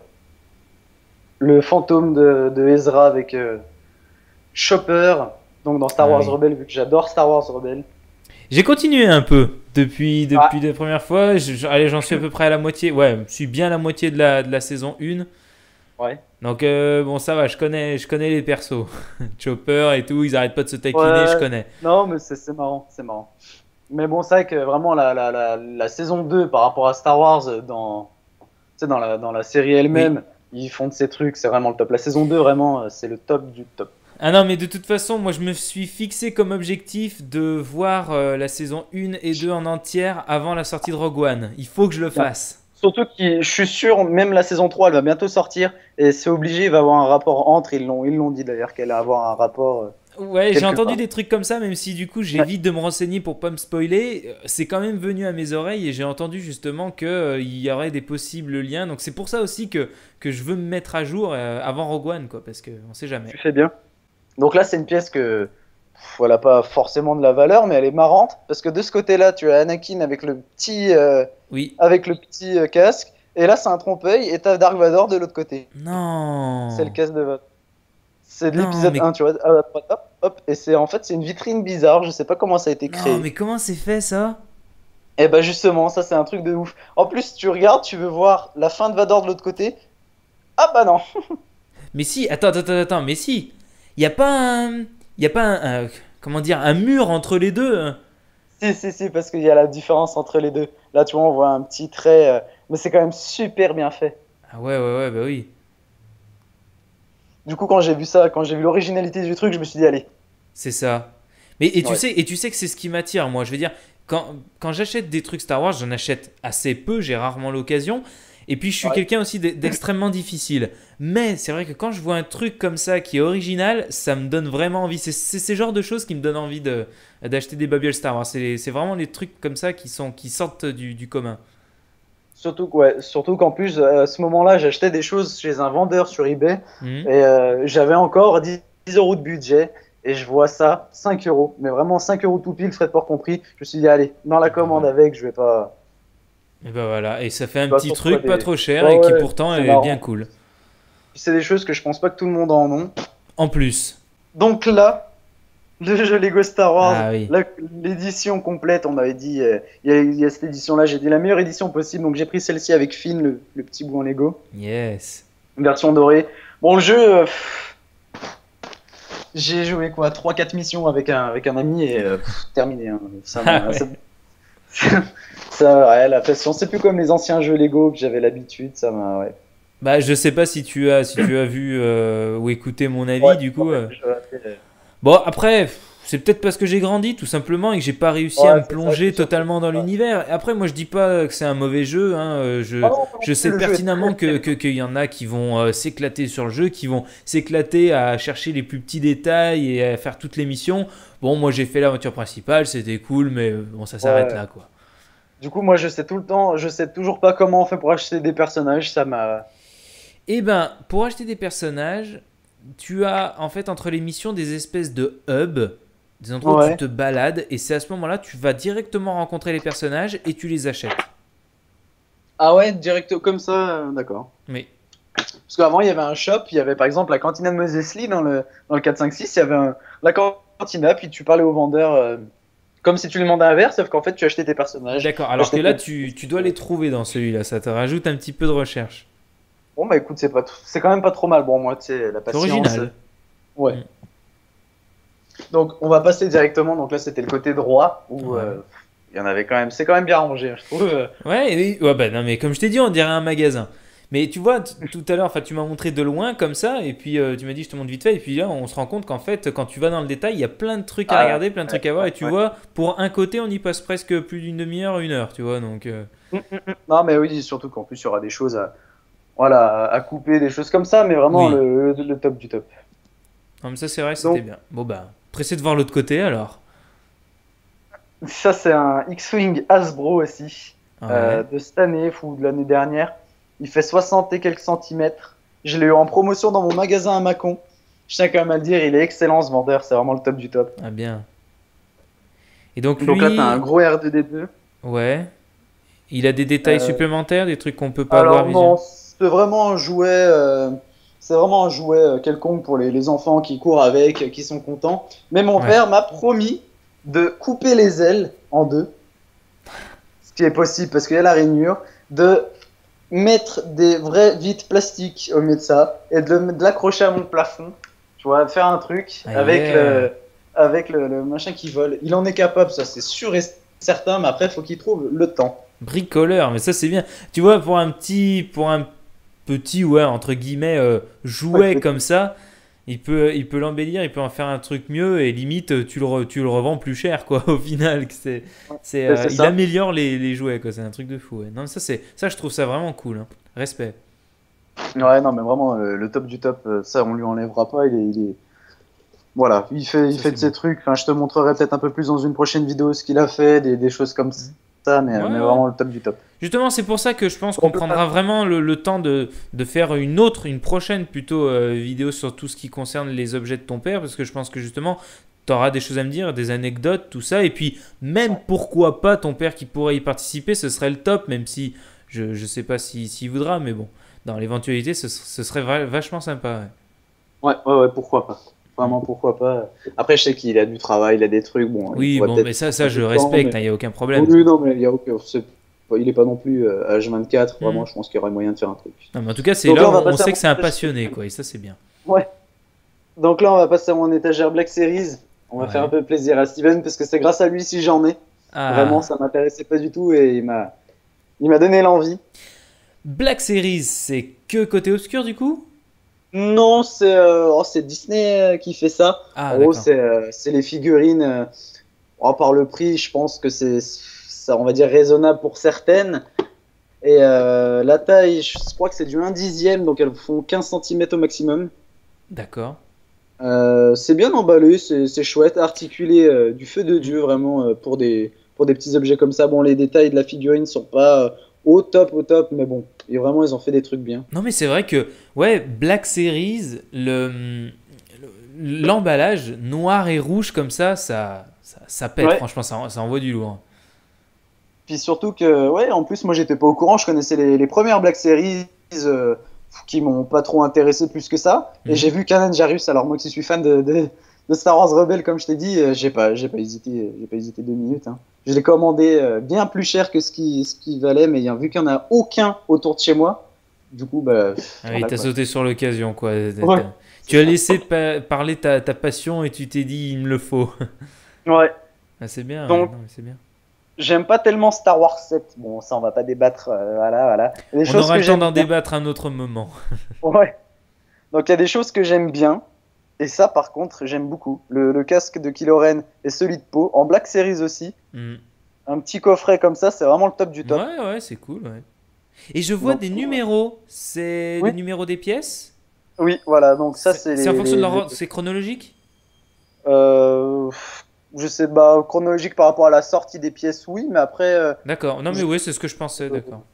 le fantôme de, de Ezra avec euh, Chopper, donc dans Star Ah Wars oui. Rebels, vu que j'adore Star Wars Rebels. J'ai continué un peu depuis, Ah, depuis la première fois. Je- je- allez, j'en suis à peu près à la moitié. Ouais, je suis bien à la moitié de la, de la saison un. ouais. Donc, euh, bon, ça va, je connais, je connais les persos. Chopper et tout, ils arrêtent pas de se taquiner, je Ouais, connais. non, mais c'est c'est marrant, c'est marrant. Mais bon, c'est vrai que vraiment la, la, la, la saison deux par rapport à Star Wars euh, dans, tu sais, dans, la, dans la série Oui. elle-même, ils font de ces trucs, c'est vraiment le top. La saison deux, vraiment, euh, c'est le top du top. Ah non, mais de toute façon, moi je me suis fixé comme objectif de voir euh, la saison un et deux en entière avant la sortie de Rogue One. Il faut que je le Bien. fasse. Surtout que je suis sûr, même la saison trois, elle va bientôt sortir, et c'est obligé, il va y avoir un rapport entre, ils l'ont ils l'ont dit d'ailleurs, qu'elle va avoir un rapport. euh, Ouais, j'ai Quelque entendu part. des trucs comme ça, même si du coup Ouais, j'évite de me renseigner pour pas me spoiler. euh, C'est quand même venu à mes oreilles et j'ai entendu justement qu'il y aurait des possibles liens. Donc c'est pour ça aussi que, que je veux me mettre à jour euh, avant Rogue One, quoi, parce qu'on sait jamais. tu fais bien. Donc là, c'est une pièce que, pff, elle a pas forcément de la valeur, mais elle est marrante, parce que de ce côté-là, tu as Anakin avec le petit, euh, Oui. avec le petit euh, casque, et là, c'est un trompe-l'œil, et t'as Dark Vador de l'autre côté. C'est le Non. casque de Vador. C'est de Non, l'épisode mais, un, tu vois, à droite, hop, hop, et c'est en fait, c'est une vitrine bizarre, je sais pas comment ça a été non, créé. mais comment c'est fait ça? Et bah justement, ça c'est un truc de ouf. En plus, tu regardes, tu veux voir la fin de Vador de l'autre côté. Ah bah non. Mais si, attends, attends, attends, mais si. Il n'y a pas un. Il y a pas un, un- comment dire, un mur entre les deux, hein. Si, si, si, parce qu'il y a la différence entre les deux. Là, tu vois, on voit un petit trait, euh, mais c'est quand même super bien fait. Ah ouais, ouais, ouais, bah oui. Du coup, quand j'ai vu ça, quand j'ai vu l'originalité du truc, je me suis dit, allez. C'est ça. Mais et tu Ouais. sais, et tu sais que c'est ce qui m'attire, moi. Je veux dire, quand, quand j'achète des trucs Star Wars, j'en achète assez peu, j'ai rarement l'occasion. Et puis je suis Ouais. quelqu'un aussi d'e- d'extrêmement difficile. Mais c'est vrai que quand je vois un truc comme ça qui est original, ça me donne vraiment envie. C'est c'est ces genres de choses qui me donnent envie de d'acheter des babioles Star Wars. C'est c'est vraiment les trucs comme ça qui sont qui sortent du, du commun. Surtout, que- ouais, surtout qu'en plus, euh, à ce moment-là, j'achetais des choses chez un vendeur sur eBay Mhm. et euh, j'avais encore dix euros de budget et je vois ça, cinq euros. Mais vraiment cinq euros tout pile, frais de port compris. Je me suis dit, allez, dans la Et ben commande voilà. avec, je vais pas. Et ben voilà. Et ça fait un Pas petit sur quoi truc pas des. trop cher Ouais, et qui ouais, pourtant c'est est bien marrant. cool. C'est des choses que je pense pas que tout le monde en ont. En plus. Donc là, le jeu Lego Star Wars, Ah oui. la- l'édition complète, on m'avait dit, euh, il y, a- il y a cette édition-là, j'ai dit la meilleure édition possible, donc j'ai pris celle-ci avec Finn, le, le petit bout en Lego, Yes. une version dorée. Bon, le jeu, euh, pff, j'ai joué quoi, trois quatre missions avec un, avec un ami et euh, pff, terminé. Hein. Ça, Ah m'a- ouais. ça, ça, ouais, la passion, c'est plus comme les anciens jeux Lego que j'avais l'habitude, ça m'a, ouais. Bah, je sais pas si tu as, si tu as vu euh, ou écouté mon avis, Ouais, du ouais, coup. euh. je- euh, Bon, après, pff, c'est peut-être parce que j'ai grandi tout simplement et que j'ai pas réussi Ouais, à me c'est ça, plonger c'est sûr. totalement dans l'univers. Après, moi je dis pas que c'est un mauvais jeu, hein, euh, Ah je, non, non je plus, sais le jeu est pertinemment très que, très que- bien. qu'il y en a qui vont euh, s'éclater sur le jeu, qui vont s'éclater à chercher les plus petits détails et à faire toutes les missions. Bon, moi j'ai fait l'aventure principale, c'était cool, mais euh, bon, ça s'arrête Ouais. là quoi. Du coup, moi, je sais tout le temps, je sais toujours pas comment on fait pour acheter des personnages. Ça m'a. Eh ben, pour acheter des personnages, tu as en fait entre les missions des espèces de hubs, des endroits où tu Ouais. te balades, et c'est à ce moment-là tu vas directement rencontrer les personnages et tu les achètes. Ah ouais, direct comme ça, euh, d'accord. Mais Parce qu'avant, il y avait un shop, il y avait par exemple la cantina de Moses Lee dans le, dans le quatre cinq six, il y avait un- la cantina, puis tu parlais au vendeur euh, comme si tu lui demandais un verre, sauf qu'en fait, tu achetais tes personnages. d'accord, Tu alors que achetais là tes- tu, tu dois les trouver dans celui-là, ça te rajoute un petit peu de recherche. Bon, bah écoute, c'est pas t- c'est quand même pas trop mal. Bon, moi, tu sais, la C'est patience. euh, original. Ouais. Mm. Donc, on va passer directement. Donc là, c'était le côté droit, où Ouais. euh, il y en avait quand même. C'est quand même bien rangé, je trouve. euh. Ouais, et- ouais, bah non, mais comme je t'ai dit, on dirait un magasin. Mais tu vois, t- tout à l'heure, enfin, tu m'as montré de loin comme ça, et puis euh, tu m'as dit je te montre vite fait, et puis là, on se rend compte qu'en fait, quand tu vas dans le détail, il y a plein de trucs à Ah, regarder, plein de ouais, trucs à voir, ouais, et tu ouais. vois, pour un côté, on y passe presque plus d'une demi-heure, une heure, tu vois, donc. euh, Mm, mm, mm. Non, mais oui, surtout qu'en plus, il y aura des choses à, voilà, à couper, des choses comme ça, mais vraiment Oui. le, le top du top. Non, mais ça, c'est vrai, c'était Donc, bien. Bon, bah, pressé de voir l'autre côté alors. ça, c'est un X-Wing Hasbro aussi, euh, Ouais. de cette année ou de l'année dernière. Il fait soixante et quelques centimètres. Je l'ai eu en promotion dans mon magasin à Mâcon. Je tiens quand même à le dire, il est excellent ce vendeur, c'est vraiment le top du top. Ah, bien. Et donc, Donc là, tu as un lui, gros R deux D deux. ouais. Il a des détails Euh, supplémentaires, des trucs qu'on peut pas voir alors visuel. non, c'est vraiment un jouet, euh, c'est vraiment un jouet euh, quelconque pour les, les enfants qui courent avec, euh, qui sont contents. Mais mon Ouais. père m'a promis de couper les ailes en deux, ce qui est possible parce qu'il y a la rainure, de mettre des vrais vitres plastiques au milieu de ça et de, le- de l'accrocher à mon plafond. Tu vois, faire un truc Ah, avec yeah. le, avec le, le machin qui vole. Il en est capable, ça c'est sûr et certain, mais après, il faut qu'il trouve le temps. Bricoleur, mais ça, c'est bien. Tu vois, pour un petit, pour un petit, ouais, entre guillemets, euh, Ouais, jouet comme ça, il peut, il peut l'embellir, il peut en faire un truc mieux, et limite, tu le, re- tu le revends plus cher, quoi, au final. C'est, c'est, c'est euh, c'est il ça. améliore les, les jouets, quoi. C'est un truc de fou, ouais. Non, mais ça, c'est, ça, je trouve ça vraiment cool, hein. Respect. Ouais, non, mais vraiment, euh, le top du top, euh, ça, on lui enlèvera pas. Il est, il est- Voilà, il fait, il Ça, fait c'est de ses bien. trucs. Enfin, je te montrerai peut-être un peu plus dans une prochaine vidéo ce qu'il a fait, des, des choses comme Mhm. ça, mais, Ouais, mais ouais. vraiment le top du top. Justement, c'est pour ça que je pense qu'on Donc, prendra vraiment le, le temps de, de faire une autre, une prochaine plutôt euh, vidéo sur tout ce qui concerne les objets de ton père, parce que je pense que justement, tu auras des choses à me dire, des anecdotes, tout ça, et puis même pourquoi pas ton père qui pourrait y participer, ce serait le top, même si je ne sais pas s'il s'il voudra, mais bon, dans l'éventualité, ce, ce serait va- vachement sympa. Ouais, ouais, ouais, pourquoi pas. Ouais. Mm. Vraiment, pourquoi pas. Après, je sais qu'il a du travail, il a des trucs. Bon, il Oui, faudrait bon, mais peut-être ça, un ça peu je de temps, respecte, mais. il n'y a aucun problème. Oui, non, mais il y a aucun. c'est pas- Il est pas non plus euh, H vingt-quatre. Hmm. Vraiment, je pense qu'il y aurait moyen de faire un truc. Non, mais en tout cas, c'est Donc là là, où on va on passer à sait mon que c'est un étagère. passionné, quoi, et ça, c'est bien. Ouais. Donc là, on va passer à mon étagère Black Series. On va Ouais. faire un peu plaisir à Steven parce que c'est grâce à lui si j'en ai. Vraiment, Ah, ça m'intéressait pas du tout et il m'a, il m'a donné l'envie. Black Series, c'est que côté obscur du coup? Non, c'est euh, oh, c'est Disney euh, qui fait ça. Ah, En gros, d'accord. c'est euh, c'est les figurines. euh, oh, par le prix, je pense que c'est ça, on va dire raisonnable pour certaines. Et euh, la taille, je crois que c'est du un dixième, donc elles font quinze centimètres au maximum. D'accord. Euh, c'est bien emballé, c'est c'est chouette, articulé euh, du feu de Mm. Dieu vraiment euh, pour des pour des petits objets comme ça. Bon, les détails de la figurine sont pas euh, au top au top, mais bon, et vraiment ils ont fait des trucs bien. Non, mais c'est vrai que, ouais, Black Series, le, le- l'emballage noir et rouge comme ça, ça, ça, ça pète, Ouais. franchement, ça, en- ça envoie du lourd. Puis surtout que, ouais, en plus, moi, j'étais pas au courant. Je connaissais les, les premières Black Series euh, qui m'ont pas trop intéressé plus que ça. Et Mhm. j'ai vu Kanan Jarrus. Alors, moi qui suis fan de, de, de Star Wars Rebels, comme je t'ai dit, euh, j'ai pas, j'ai pas hésité, j'ai pas hésité deux minutes. Hein. Je l'ai commandé euh, bien plus cher que ce qui, ce qui valait, mais vu qu'il y en a aucun autour de chez moi, du coup, bah, pff, Ah oui, voilà, t'as quoi. sauté sur l'occasion, quoi. T'as- Ouais, t'as- Tu c'est as ça. laissé pa- parler ta, ta passion et tu t'es dit, il me le faut. Ouais. Ah, c'est bien, ouais, Donc, non, mais c'est bien. j'aime pas tellement Star Wars sept. Bon, ça, on va pas débattre. euh, voilà, voilà. Il y a des On choses aura que le temps j'aime d'en bien. débattre un autre moment. Ouais. Donc, il y a des choses que j'aime bien. Et ça, par contre, j'aime beaucoup. Le, le casque de Kylo Ren et celui de Poe, en Black Series aussi. Hmm. Un petit coffret comme ça, c'est vraiment le top du top. Ouais, ouais, c'est cool, ouais. Et je vois Donc, des ouais. numéros. C'est Oui. les numéros des pièces? Oui, voilà, donc ça, C'est c'est c'est en les, fonction de les- leur les- ordre, c'est chronologique? euh, je sais, bah, chronologique par rapport à la sortie des pièces, oui, mais après, euh, D'accord. Non, mais je- oui, c'est ce que je pensais, d'accord.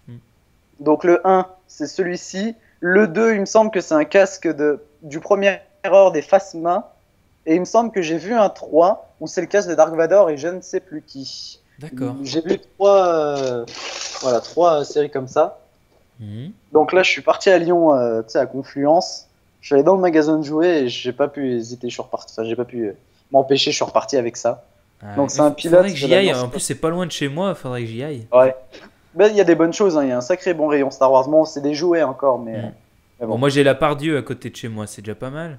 donc le un, c'est celui-ci. Le deux, il me semble que c'est un casque de, du premier ordre des Phasma. Et il me semble que j'ai vu un trois, où c'est le casque de Dark Vador et je ne sais plus qui. D'accord. J'ai vu trois, euh, voilà, trois séries comme ça. Mhm. Donc là, je suis parti à Lyon, euh, tu sais, à Confluence. Je suis allé dans le magasin de jouets et j'ai pas pu hésiter, je suis reparti. Enfin, j'ai pas pu euh, m'empêcher, je suis reparti avec ça. Ouais. Donc Mais c'est un f- pilote faudrait que de j'y la aille. North En plus, c'est pas loin de chez moi. Faudrait que j'y aille. Ouais. Ben, il y a des bonnes choses, hein. Il y a un sacré bon rayon Star Wars. Bon, c'est des jouets encore, mais, Mm. euh, mais Bon, bon. moi, j'ai la Pardieu à côté de chez moi. C'est déjà pas mal.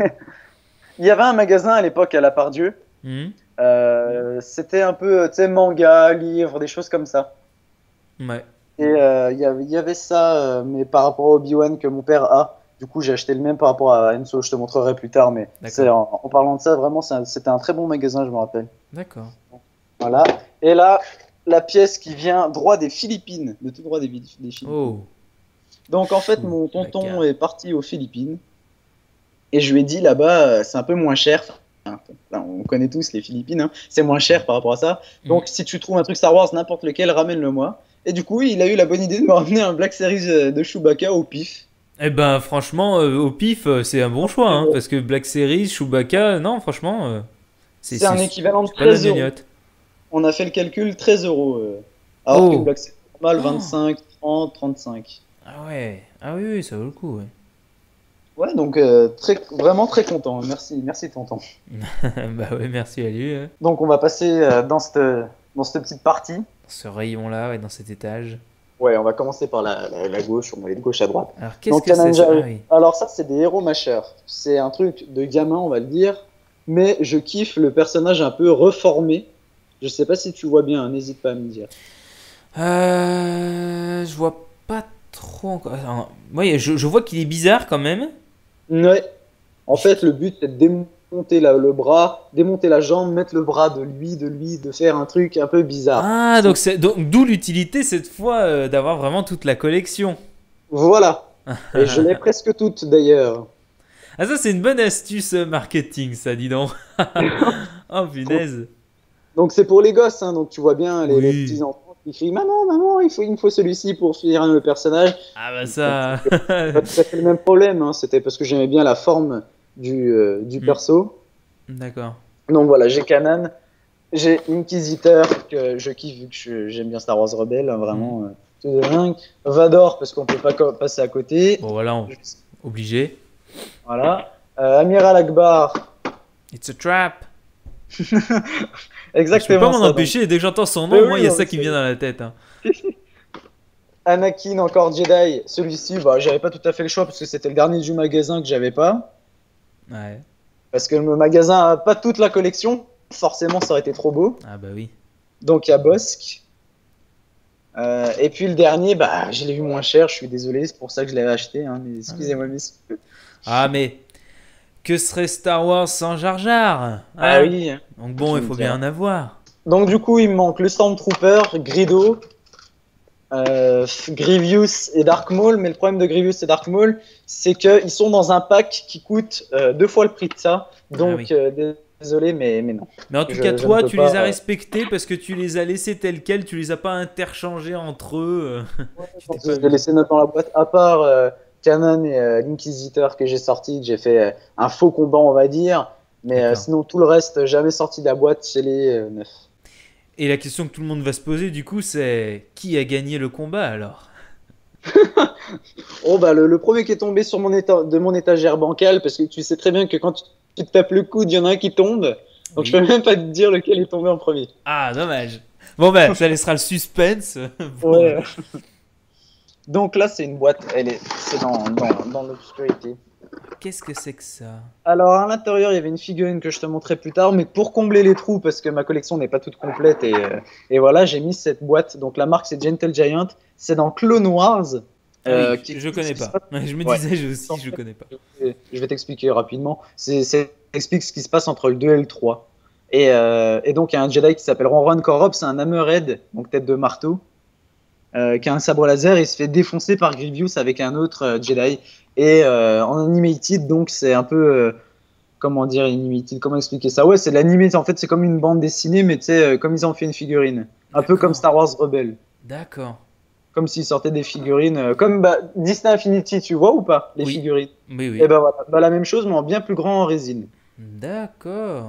Il y avait un magasin à l'époque à La Pardieu. Mhm. Euh, c'était un peu, euh, tu sais, manga, livres, des choses comme ça. Ouais. Et euh, il y avait- il y avait ça, euh, mais par rapport à Obi-Wan que mon père a. Du coup, j'ai acheté le même par rapport à Enso. Je te montrerai plus tard, mais c'est, en, en parlant de ça, vraiment, c'est un- c'était un très bon magasin, je me rappelle. D'accord. Voilà. Et là, la pièce qui vient droit des Philippines, de tout droit des, des Philippines. Oh. Donc en fait, Chou, mon tonton bacard. est parti aux Philippines et je lui ai dit là-bas, euh, c'est un peu moins cher. Enfin, enfin, on connaît tous les Philippines, hein. C'est moins cher par rapport à ça. Donc Mhm. si tu trouves un truc Star Wars, n'importe lequel, ramène-le moi. Et du coup, il a eu la bonne idée de me ramener un Black Series euh, de Chewbacca au pif. Eh ben, franchement, euh, au pif, euh, c'est un bon choix, hein, parce que Black Series, Chewbacca, non, franchement, euh, c'est C'est un c'est- équivalent de c'est pas de la treize euros. gnognotte. On a fait le calcul, treize euros. euh, alors qu'une Oh. Black Series normale, Oh. vingt-cinq, trente, trente-cinq. Ah ouais, ah oui, oui, ça vaut le coup, ouais. Ouais, donc euh, très, vraiment très content. Merci, merci tonton. Bah ouais, merci à lui, hein. Donc on va passer euh, dans cette, dans cette petite partie. Dans ce rayon-là, ouais, dans cet étage. Ouais, on va commencer par la, la, la gauche, on va aller de gauche à droite. Alors, qu'est-ce Donc que c'est Kanan ça? Jarrus. Ah oui. Alors ça, c'est des héros mâcheurs. C'est un truc de gamin, on va le dire. Mais je kiffe le personnage un peu reformé. Je sais pas si tu vois bien, hein, n'hésite pas à me dire. Euh, je vois pas trop encore. Attends, ouais, je, je vois qu'il est bizarre quand même. Ouais. En fait, le but, c'est de démonter la- le bras, démonter la jambe, mettre le bras de lui, de lui, de faire un truc un peu bizarre. Ah, donc c'est donc d'où l'utilité cette fois euh, d'avoir vraiment toute la collection. Voilà. Et je l'ai presque toute d'ailleurs. Ah, ça c'est une bonne astuce euh, marketing, ça, dis donc. Oh punaise. Donc c'est pour les gosses, hein, donc tu vois bien les, les Oui. petits enfants qui crient maman, maman, il faut, il me faut celui-ci pour finir le personnage. Ah bah ça. C'est pas tout à fait le même problème, hein, c'était parce que j'aimais bien la forme du, euh, du Mm. perso. D'accord. Donc voilà, j'ai Kanan, j'ai Inquisiteur que je kiffe vu que je- j'aime bien Star Wars Rebelle, hein, vraiment euh, tout de dingue. Vador parce qu'on peut pas co- passer à côté. Bon voilà, on- obligé. Voilà. Euh, Amiral Akbar. It's a trap. Je Exactement. peux pas m'en ça, empêcher, dès que j'entends son Mais nom, oui, moi il y a non, ça mais qui c'est- me vient dans la tête, hein. Anakin encore Jedi, celui-ci, bah, j'avais pas tout à fait le choix parce que c'était le dernier du magasin que j'avais pas. Ouais. Parce que le magasin a pas toute la collection, forcément ça aurait été trop beau. Ah bah oui. Donc il y a Bossk. Euh, et puis le dernier, bah, je l'ai vu moins cher, je suis désolé, c'est pour ça que je l'avais acheté. Hein, mais excusez-moi, messieurs. Ah mais que serait Star Wars sans Jar Jar, hein? Ah oui. Donc bon, Tu il me faut diras. bien en avoir. Donc du coup, il me manque le Stormtrooper, Greedo, euh, Grievous et Dark Maul. Mais le problème de Grievous et Dark Maul, c'est qu'ils sont dans un pack qui coûte euh, deux fois le prix de ça. Donc Ah oui. euh, désolé, mais, mais non. Mais en tout Je- cas, je toi, ne peux tu pas, les as euh, respectés parce que tu les as laissés tels quels, tu les as pas interchangés entre eux. euh. Tu t'es Je pas vais mis. laisser note dans la boîte, à part euh, Kanan et euh, l'Inquisiteur que j'ai sorti, que j'ai fait euh, un faux combat, on va dire. Mais euh, D'accord. sinon, tout le reste, jamais sorti de la boîte chez les euh, neufs. Et la question que tout le monde va se poser, du coup, c'est qui a gagné le combat alors? Oh, bah, le, le premier qui est tombé sur mon éta- de mon étagère bancale, parce que tu sais très bien que quand tu, tu te tapes le coude, il y en a un qui tombe. Donc Oui. je peux même pas te dire lequel est tombé en premier. Ah, dommage. Bon ben, ça laissera le suspense. Bon. Ouais. Donc là, c'est une boîte, elle est, c'est dans, dans, dans l'obscurité. Qu'est-ce que c'est que ça? Alors à l'intérieur, il y avait une figurine que je te montrerai plus tard, mais pour combler les trous, parce que ma collection n'est pas toute complète, et, euh, et voilà, j'ai mis cette boîte. Donc la marque, c'est Gentle Giant. C'est dans Clone Wars. Ah oui, Euh, je, qui je explique ce connais qui se pas. passe. Je me Ouais. disais, je aussi, En je fait, connais pas. je vais t'expliquer rapidement. C'est, c'est, ça explique ce qui se passe entre le deux et le trois. Et, euh, et donc, il y a un Jedi qui s'appelle Ronron Korob, c'est un Hammerhead, donc tête de marteau, euh, qui a un sabre laser. Il se fait défoncer par Grievous avec un autre euh, Jedi. Et euh, en animated, donc, c'est un peu. Euh, comment dire, animated, comment expliquer ça? Ouais, c'est de l'animé. En fait, c'est comme une bande dessinée, mais tu sais, euh, comme ils en fait une figurine. Un peu comme D'accord, Star Wars Rebels. d'accord. Comme s'ils sortaient des figurines. euh, comme bah, Disney Infinity, tu vois ou pas? Les Oui, figurines. oui, Et oui. ben voilà, bah, la même chose, mais en bien plus grand en résine. D'accord.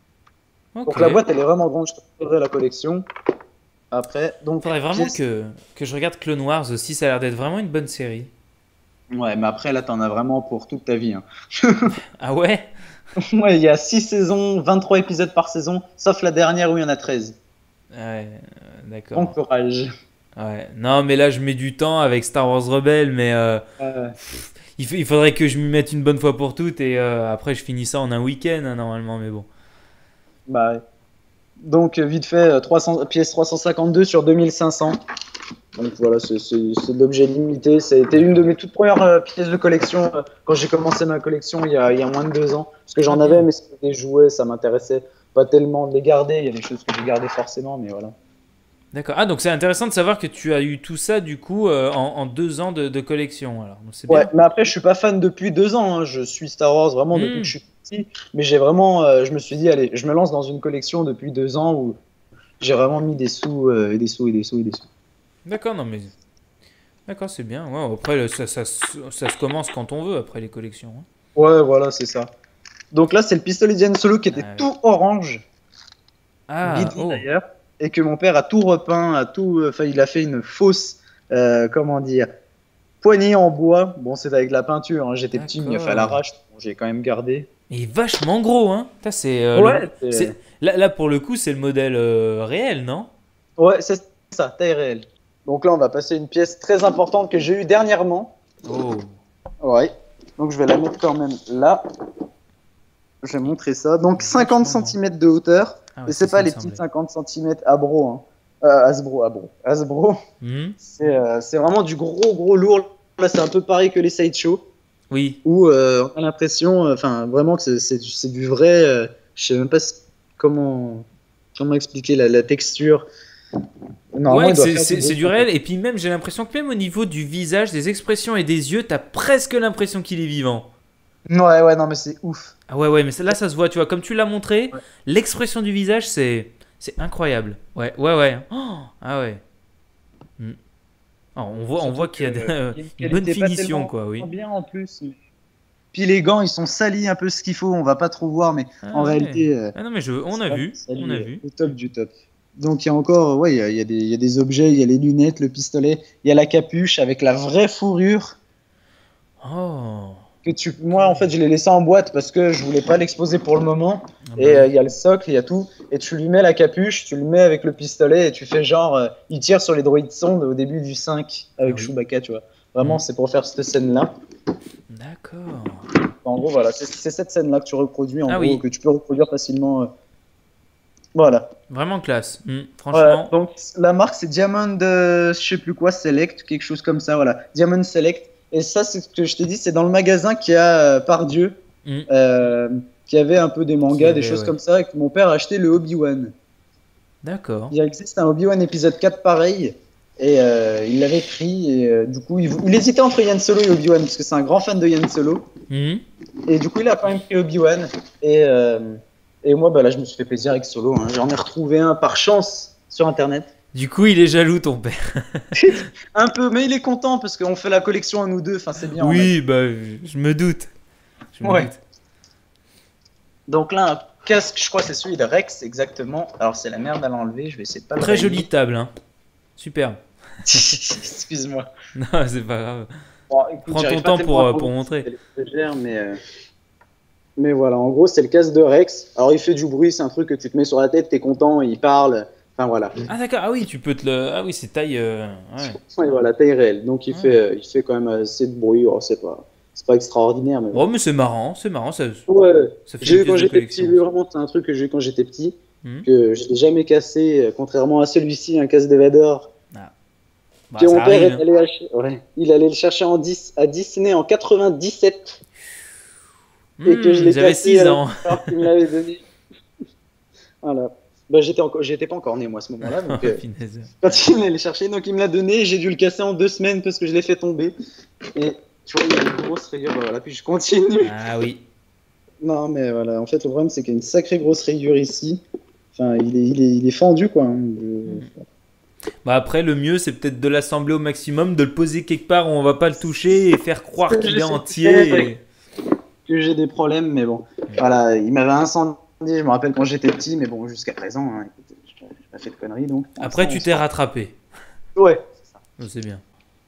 Ok. Donc la boîte, elle est vraiment grande, je te montrerai la collection après. Donc, Faudrait vraiment pièce. que, que je regarde Clone Wars aussi, ça a l'air d'être vraiment une bonne série. Ouais, mais après, là, t'en as vraiment pour toute ta vie, hein. Ah ouais? Ouais, il y a six saisons, vingt-trois épisodes par saison, sauf la dernière où il y en a treize. Ouais, euh, Bon d'accord. courage. Ouais. Non, mais là, je mets du temps avec Star Wars Rebels, mais euh, Euh, il, fa- il faudrait que je m'y mette une bonne fois pour toutes et euh, après, je finis ça en un week-end, hein, normalement, mais bon. bah, ouais. Donc, euh, vite fait, euh, trois cents, pièce trois cent cinquante-deux sur deux mille cinq cents. Donc voilà, c'est c'est- c'est de l'objet limité. Ça a été une de D'accord. mes toutes premières euh, pièces de collection euh, quand j'ai commencé ma collection il y a, il y a moins de deux ans. Parce que Ah, j'en avais, bien. mais c'était des jouets, ça m'intéressait pas tellement de les garder. Il y a des choses que j'ai gardées forcément, mais voilà. D'accord. Ah, donc c'est intéressant de savoir que tu as eu tout ça, du coup, euh, en, en deux ans de, de collection, alors. Donc c'est Ouais, bien. mais après, je suis pas fan depuis deux ans, hein. Je suis Star Wars vraiment depuis que Hmm. je suis petit. Mais j'ai vraiment, euh, je me suis dit, allez, je me lance dans une collection depuis deux ans où j'ai vraiment mis des sous, euh, et des sous, et des sous, et des sous. D'accord, non, mais... D'accord, c'est bien. Ouais, après, le- ça, ça, se- ça se commence quand on veut, après les collections, hein. Ouais, voilà, c'est ça. Donc là, c'est le pistolet d'Ian Solo qui était Ah, oui. tout orange, Ah, bidon oh. d'ailleurs, et que mon père a tout repeint, a tout, enfin, il a fait une fausse, euh, comment dire, poignée en bois. Bon, c'est avec la peinture, hein. J'étais petit, il a fait à D'accord. l'arrache. Bon, j'ai quand même gardé. Il est vachement gros, hein. Ça, c'est euh, le... Ouais, c'est c'est... Là, là, pour le coup, c'est le modèle euh, réel, non? ouais, c'est ça, taille réelle. Donc là, on va passer une pièce très importante que j'ai eue dernièrement. Oh. Ouais. Donc je vais la mettre quand même là. Je vais montrer ça. Donc cinquante Vachement grand. centimètres de hauteur. Ah ouais, Et c'est c'est ce qui pas me les petits semblait. cinquante centimètres Abro, hein. Euh, Hasbro, Abro. Hasbro. Hmm. C'est euh, c'est vraiment du gros, gros lourd. Là, c'est un peu pareil que les sideshows. Oui. Où euh, on a l'impression, euh, enfin, vraiment que c'est- c'est du c'est du vrai. Euh, je sais même pas ce- comment, comment expliquer la, la texture. Normalement, Ouais, il doit c'est faire du c'est- c'est bruit. du réel. Et puis même, j'ai l'impression que même au niveau du visage, des expressions et des yeux, t'as presque l'impression qu'il est vivant. Ouais, ouais, non, mais c'est ouf. Ah ouais, ouais, mais ça- là, ça se voit, tu vois. Comme tu l'as montré, Ouais. l'expression du visage, c'est c'est incroyable. Ouais, ouais, ouais. Oh, ah ouais. Hmm. Ah, on voit, on Surtout voit qu'il y a qu'il de- y a une une bonne qualité pas finition, tellement quoi, oui. bien en plus. Puis les gants, ils sont salis un peu ce qu'il faut. On va pas trop voir, mais en Ah ouais. réalité, euh, Ah non, mais je, on c'est a vraiment vu, on a sali euh, vu. au top du top. Donc il y a encore, ouais, il y a, il y a des, il y a des objets, il y a les lunettes, le pistolet, il y a la capuche avec la vraie fourrure. Oh, Que tu, ok. moi, en fait, je l'ai laissé en boîte parce que je voulais pas l'exposer pour le moment. Ah bah Et euh, oui. il y a le socle, il y a tout. Et tu lui mets la capuche, tu le mets avec le pistolet et tu fais genre, euh, il tire sur les droïdes sondes au début du cinq Ah avec oui. Chewbacca, tu vois. Vraiment, Hmm. c'est pour faire cette scène-là. D'accord. En gros, voilà, c'est c'est cette scène-là que tu reproduis, en Ah gros, oui, que tu peux reproduire facilement. euh. Voilà. vraiment classe. Hmm. Voilà. Franchement, Donc, la marque, c'est Diamond, euh, je sais plus quoi, Select, quelque chose comme ça, voilà. Diamond Select. Et ça, c'est ce que je t'ai dit, c'est dans le magasin qui a euh, Pardieu, hmm. euh, qui avait un peu des Qui mangas, des avait, choses ouais. comme ça, et que mon père a acheté le Obi-Wan. D'accord. Il existe un Obi-Wan épisode quatre pareil, et euh, il l'avait pris, et euh, du coup, il, il hésitait entre Yann Solo et Obi-Wan, parce que c'est un grand fan de Yann Solo. Hmm. Et du coup, il a quand même pris Obi-Wan. Et, euh, et moi, bah, là, je me suis fait plaisir avec Solo, hein. J'en ai retrouvé un par chance sur Internet. Du coup, il est jaloux, ton père. Un peu, mais il est content parce qu'on fait la collection à nous deux. Enfin, c'est bien. On a... Oui, bah, je me doute. Je me Ouais. doute. Donc là, un casque, je crois que c'est celui de Rex, exactement. Alors, c'est la merde à l'enlever. Je vais essayer de pas le Très rayer. jolie table, hein. Superbe. Excuse-moi. Non, c'est pas grave. Bon, écoute, Prends j'arrive ton pas temps tellement pour, à euh, voir pour si montrer. elle est légère, mais, euh, mais voilà, en gros, c'est le casque de Rex. Alors, il fait du bruit, c'est un truc que tu te mets sur la tête, t'es content, il parle. Enfin, voilà. Ah d'accord, ah oui, tu peux te le... Ah oui, c'est taille... euh, Ouais. Ouais, voilà, taille réelle. Donc, il, Ouais. fait, euh, il fait quand même assez de bruit. Oh, c'est pas, c'est pas extraordinaire, mais Oh, bon. mais c'est marrant, c'est marrant, ça, Ouais, ça fait j'ai une eu quand pièce de j'étais petit, collection. lui, vraiment, c'est un truc que j'ai eu quand j'étais petit, Hmm. que je n'ai jamais cassé, euh, contrairement à celui-ci, un casque de Vador. Ah. Bah, Puis ça mon père arrive, est hein. allé ach- ouais, il allait le chercher en dix à Disney en quatre-vingt-dix-sept et que je Hmm, l'ai j'avais cassé six alors ans. alors qu'il me l'avait donné. Voilà. Bah, j'étais encore, j'étais pas encore né moi à ce moment-là, Oh, donc euh, punaise. quand il allait le chercher, donc il me l'a donné, et j'ai dû le casser en deux semaines parce que je l'ai fait tomber. Et tu vois, il y a une grosse rayure, bah voilà, puis je continue. Ah oui. Non, mais voilà, en fait, le problème, c'est qu'il y a une sacrée grosse rayure ici. Enfin, il est, il est, il est fendu, quoi, hein. Je- Bah après, le mieux, c'est peut-être de l'assembler au maximum, de le poser quelque part où on va pas le toucher et faire C'est ce croire que qu'il est j'essaie de faire, entier. et et- que j'ai des problèmes, mais bon. Voilà, il m'avait incendié, je me rappelle quand j'étais petit, mais bon, jusqu'à présent, hein, écoute, je n'ai pas fait de conneries, donc pour Après, l'instant, on tu se t'es porte. rattrapé. Ouais. Oh, c'est bien.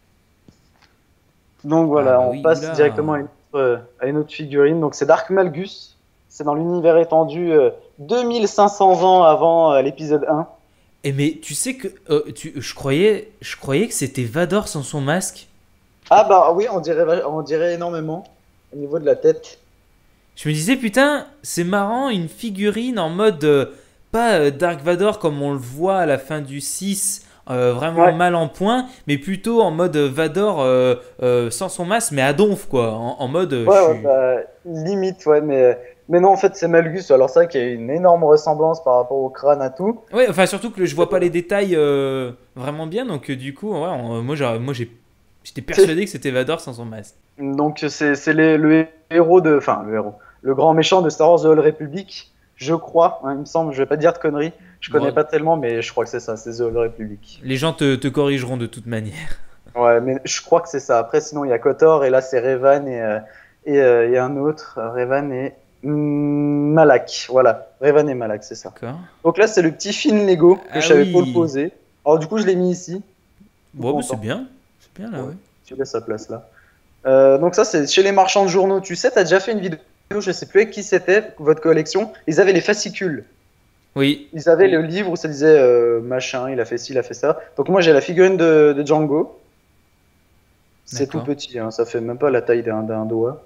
Donc Ah voilà, bah on oui, passe directement à oula. une autre, euh, à une autre figurine. Donc c'est Dark Malgus. C'est dans l'univers étendu euh, deux mille cinq cents ans avant euh, l'épisode un. Eh mais tu sais que euh, tu, je croyais, je croyais que c'était Vador sans son masque. Ah bah oui, on dirait, va- on dirait énormément au niveau de la tête. Je me disais putain, c'est marrant une figurine en mode euh, pas euh, Dark Vador comme on le voit à la fin du six, euh, vraiment Ouais, mal en point, mais plutôt en mode euh, Vador euh, euh, sans son masque mais à donf quoi, en, en mode euh, je ouais, ouais, suis. bah, limite, ouais, mais, mais non, en fait, c'est Malgus. Alors, c'est vrai qu'il y a une énorme ressemblance par rapport au crâne à tout. Ouais, enfin surtout que je vois pas les détails euh, vraiment bien, donc euh, du coup, ouais, on- moi, j'aurais- moi j'ai, j'étais persuadé que c'était Vador sans son masque. Donc, c'est c'est les- le héros de. Enfin, le héros. Le grand méchant de Star Wars The Old Republic, je crois, hein, il me semble, je vais pas dire de conneries. Je connais Bon, pas tellement, mais je crois que c'est ça, c'est The Old Republic. les gens te, te corrigeront de toute manière. Ouais, mais je crois que c'est ça. Après, sinon, il y a Kotor, et là, c'est Revan et, euh, et, euh, et un autre. euh, Revan et hmm, Malak. Voilà, Revan et Malak, c'est ça. D'accord. Donc là, c'est le petit film Lego que je Ah savais pas où le oui. poser. Alors, du coup, je l'ai mis ici. Tout Bon, bah, c'est content. bien. C'est bien là, Ouais, ouais. tu laisses sa place là. Euh, donc, ça, c'est chez les marchands de journaux. Tu sais, t'as déjà fait une vidéo, je sais plus avec qui c'était, votre collection. Ils avaient les fascicules. Oui. Ils avaient le livre où ça disait euh, machin, il a fait ci, il a fait ça. Donc, moi, j'ai la figurine de, de Django. C'est tout D'accord. petit, hein, ça fait même pas la taille d'un d'un doigt.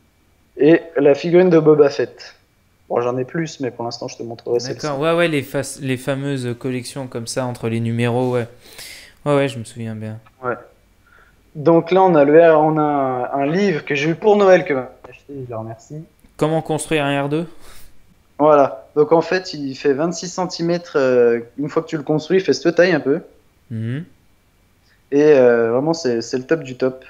Et la figurine de Boba Fett. Bon, j'en ai plus, mais pour l'instant, je te montrerai celle-ci. D'accord. Ouais, ouais, les, fa- les fameuses collections comme ça entre les numéros, ouais. Ouais, ouais, je me souviens bien. Ouais. Donc là, on a, le, R- on a un, un livre que j'ai eu pour Noël que m'a acheté, je le remercie. Comment construire un R deux? Voilà. Donc en fait, il fait vingt-six centimètres. Une fois que tu le construis, il fait cette taille un peu. Mhm. Et euh, vraiment, c'est c'est le top du top.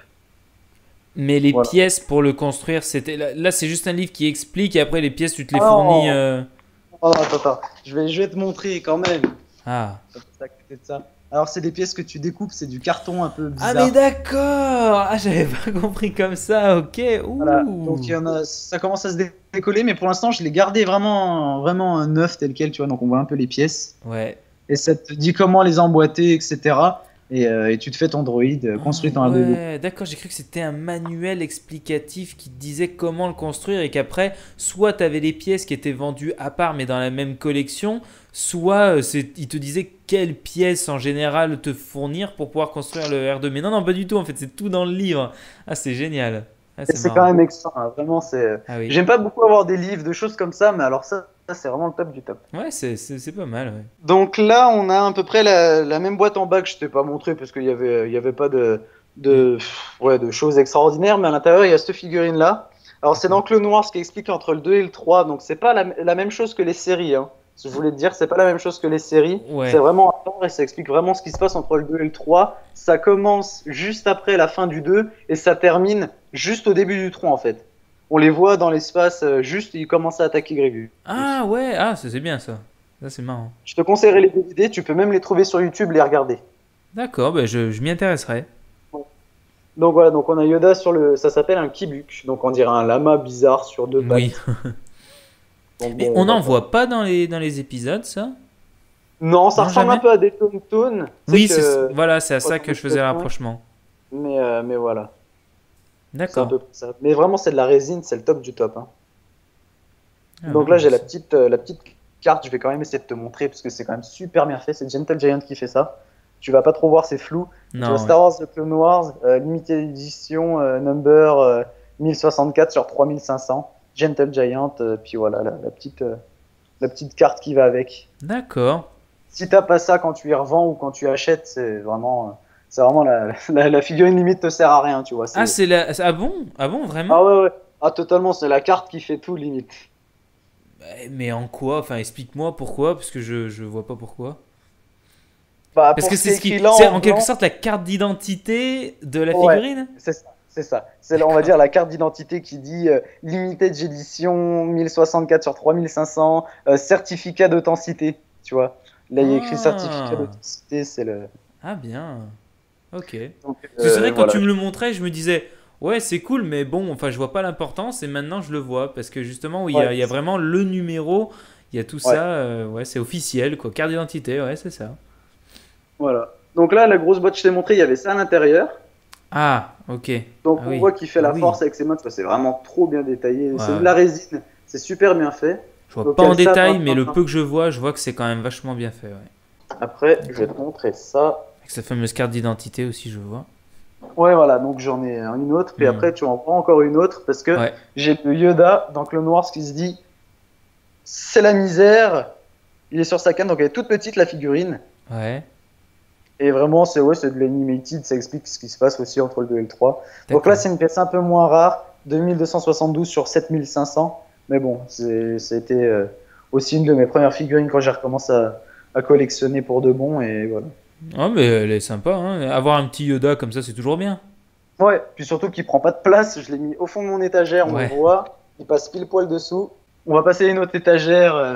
Mais les Voilà. pièces pour le construire, c'était là, là, c'est juste un livre qui explique et après les pièces tu te les Ah fournis. non, euh, oh, attends, attends. Je vais, je vais te montrer quand même. Ah. Ça peut s'occuper de ça. Alors, c'est des pièces que tu découpes, c'est du carton un peu Ah mais bizarre. d'accord. Ah j'avais pas compris comme ça. Ok. Voilà. Donc, il Ouh. y en a, ça commence à se dé- décoller, mais pour l'instant, je l'ai gardé vraiment, vraiment neuf tel quel, tu vois. Donc, on voit un peu les pièces. Ouais. Et ça te dit comment les emboîter, et cetera. Et, euh, et tu te fais ton droïde, euh, construit Ah, ton R deux D deux. ouais, d'accord, j'ai cru que c'était un manuel explicatif qui te disait comment le construire et qu'après, soit tu avais les pièces qui étaient vendues à part mais dans la même collection, soit euh, c'est, il te disait quelles pièces en général te fournir pour pouvoir construire le R deux. Mais non, non, pas du tout, en fait, c'est tout dans le livre. Ah, c'est génial. Ah, Et c'est c'est quand marrant. même extra, hein. Vraiment, c'est. Ah oui. J'aime pas beaucoup avoir des livres, de choses comme ça, mais alors ça, ça, c'est vraiment le top du top. Ouais, c'est, c'est, c'est pas mal, ouais. Donc là, on a à peu près la, la même boîte en bas que je t'ai pas montré parce qu'il y avait, il y avait pas de, Mm. de, pff, ouais, de choses extraordinaires, mais à l'intérieur, il y a cette figurine-là. Alors, c'est dans D'accord. Clone Wars qui explique entre le deux et le trois, donc c'est pas la, la même chose que les séries, hein. Je voulais te dire, c'est pas la même chose que les séries. C'est Ouais. vraiment à part et ça explique vraiment ce qui se passe entre le deux et le trois. Ça commence juste après la fin du deux et ça termine juste au début du trois en fait. On les voit dans l'espace, euh, juste ils commencent à attaquer Grievous. Ah ouais, ah, ça, c'est bien ça. Ça, c'est marrant. Je te conseillerais les D V D, tu peux même les trouver sur YouTube, les regarder. D'accord, ben je, je m'y intéresserai. Donc voilà, donc on a Yoda sur le, ça s'appelle un kibuk, donc on dirait un lama bizarre sur deux pattes. Oui. Donc Mais bon, on va n'en pas- voit pas dans les, dans les épisodes, ça? Non, ça Non, ressemble jamais? un peu à des Toon-Toon. Oui, que... c'est voilà, c'est à ça autant que je faisais le que- rapprochement. Mais, euh, mais voilà, c'est un D'accord. peu ça. Mais vraiment, c'est de la résine, c'est le top du top, hein. Ah Donc ouais, là, bah j'ai la c'est- petite, euh, la petite carte, je vais quand même essayer de te montrer parce que c'est quand même super bien fait. C'est Gentle Giant qui fait ça. Tu vas pas trop voir, c'est flou. Tu vois Non, ouais. Star Wars The Clone Wars, euh, Limited Edition, euh, number euh, mille soixante-quatre sur trois mille cinq cents. Gentle Giant, euh, puis voilà, la, la petite, euh, la petite carte qui va avec. D'accord. Si t'as pas ça quand tu y revends ou quand tu achètes, c'est vraiment, euh, C'est vraiment la, la, la figurine limite te sert à rien, tu vois. Ah, c'est la... ah bon? Ah bon, vraiment? Ah ouais, ouais. Ah, totalement, c'est la carte qui fait tout limite. Mais en quoi? Enfin, explique-moi pourquoi, parce que je, je vois pas pourquoi. Bah, Parce pour que ce qui c'est est ce qui, écrit là c'est en en quelque blanc, sorte la carte d'identité de la ouais, figurine? c'est ça. C'est ça. C'est, on va D'accord. dire, la carte d'identité qui dit euh, limited édition mille soixante-quatre sur trois mille cinq cents, euh, certificat d'authenticité, tu vois. Là, il y a écrit certificat Ah, d'authenticité, c'est le. ah bien. Ok. Donc, Parce que c'est euh, vrai, quand tu voilà. me le montrais, je me disais, ouais, c'est cool, mais bon, enfin, je vois pas l'importance, et maintenant je le vois, parce que justement, oui, il y Ouais, a, il y a vraiment le numéro, il y a tout ouais, ça, euh, ouais, c'est officiel, quoi. Carte d'identité, ouais, c'est ça. voilà. Donc là, la grosse boîte que je t'ai montré, il y avait ça à l'intérieur. Ah, ok. Donc Ah on oui. voit qu'il fait Ah la oui. force avec ses mains, tu vois, c'est vraiment trop bien détaillé. Ouais, C'est de ouais. la résine, c'est super bien fait. Je vois Donc pas il y a en le sabre détail, un mais peu. le peu que je vois, je vois que c'est quand même vachement bien fait, ouais. Après, je vais D'accord. te montrer ça. Avec sa fameuse carte d'identité aussi, je vois. Ouais, voilà, donc j'en ai une autre, puis Hmm. après tu en prends encore une autre, parce que Ouais, j'ai le Yoda dans Clone Wars qui se dit c'est la misère. Il est sur sa canne, donc elle est toute petite la figurine. ouais, Et vraiment, c'est ouais, c'est de l'animated, ça explique ce qui se passe aussi entre le deux et le trois. Donc là, d'accord. c'est une pièce un peu moins rare, deux mille deux cent soixante-douze sur sept mille cinq cents. Mais bon, c'est- c'était euh, aussi une de mes premières figurines quand j'ai recommencé à, à collectionner pour de bon. Et voilà. Ah, mais elle est sympa, hein. Avoir un petit Yoda comme ça, c'est toujours bien. Ouais, puis surtout qu'il prend pas de place, je l'ai mis au fond de mon étagère, on le Ouais, voit, il passe pile poil dessous. On va passer à une autre étagère. euh,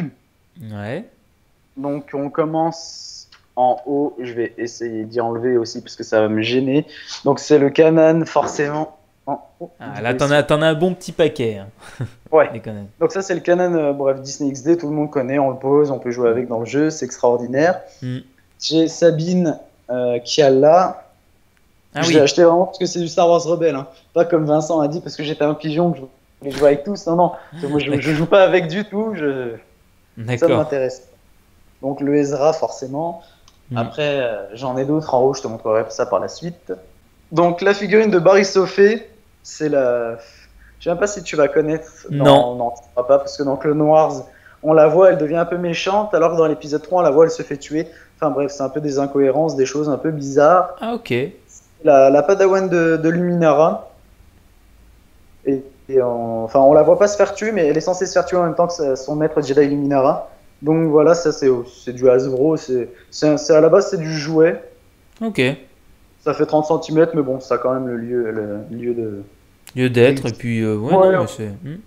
ouais. Donc on commence en haut, je vais essayer d'y enlever aussi parce que ça va me gêner. Donc c'est le Canon forcément en haut Ah, du là, t'en vaisseau. as, t'en as un bon petit paquet, hein. Ouais. Les Conan. Donc ça c'est le Canon, euh, bref, Disney X D, tout le monde connaît, on le pose, on peut jouer avec dans le jeu, c'est extraordinaire. Hmm. J'ai Sabine euh, qui a là. Ah Je l'ai oui, acheté vraiment parce que c'est du Star Wars Rebelle, hein. Pas comme Vincent a dit parce que j'étais un pigeon, que je voulais jouer avec tous. Non, non, moi je, je d'accord. joue pas avec du tout, je... ça ne D'accord. m'intéresse. Donc le Ezra forcément. Hmm. Après, euh, j'en ai d'autres en haut, je te montrerai ça par la suite. Donc, la figurine de Barry Sophé, c'est la. Je sais même pas si tu vas connaître. Non. Non, non, tu ne vas pas, parce que dans Clone Wars, on la voit, elle devient un peu méchante, alors que dans l'épisode trois, on la voit, elle se fait tuer. Enfin bref, c'est un peu des incohérences, des choses un peu bizarres. Ah, ok. La, la Padawan de, de Luminara, et, et en- enfin, on la voit pas se faire tuer, mais elle est censée se faire tuer en même temps que sa- son maître Jedi Luminara. Donc voilà, ça c'est c'est du Hasbro, c'est c'est- c'est- à la base c'est du jouet. Ok. Ça fait trente centimètres, mais bon, ça a quand même le lieu, le lieu de. Lieu d'être, et puis, euh, ouais, non, Ouais, mais c'est. Hmm.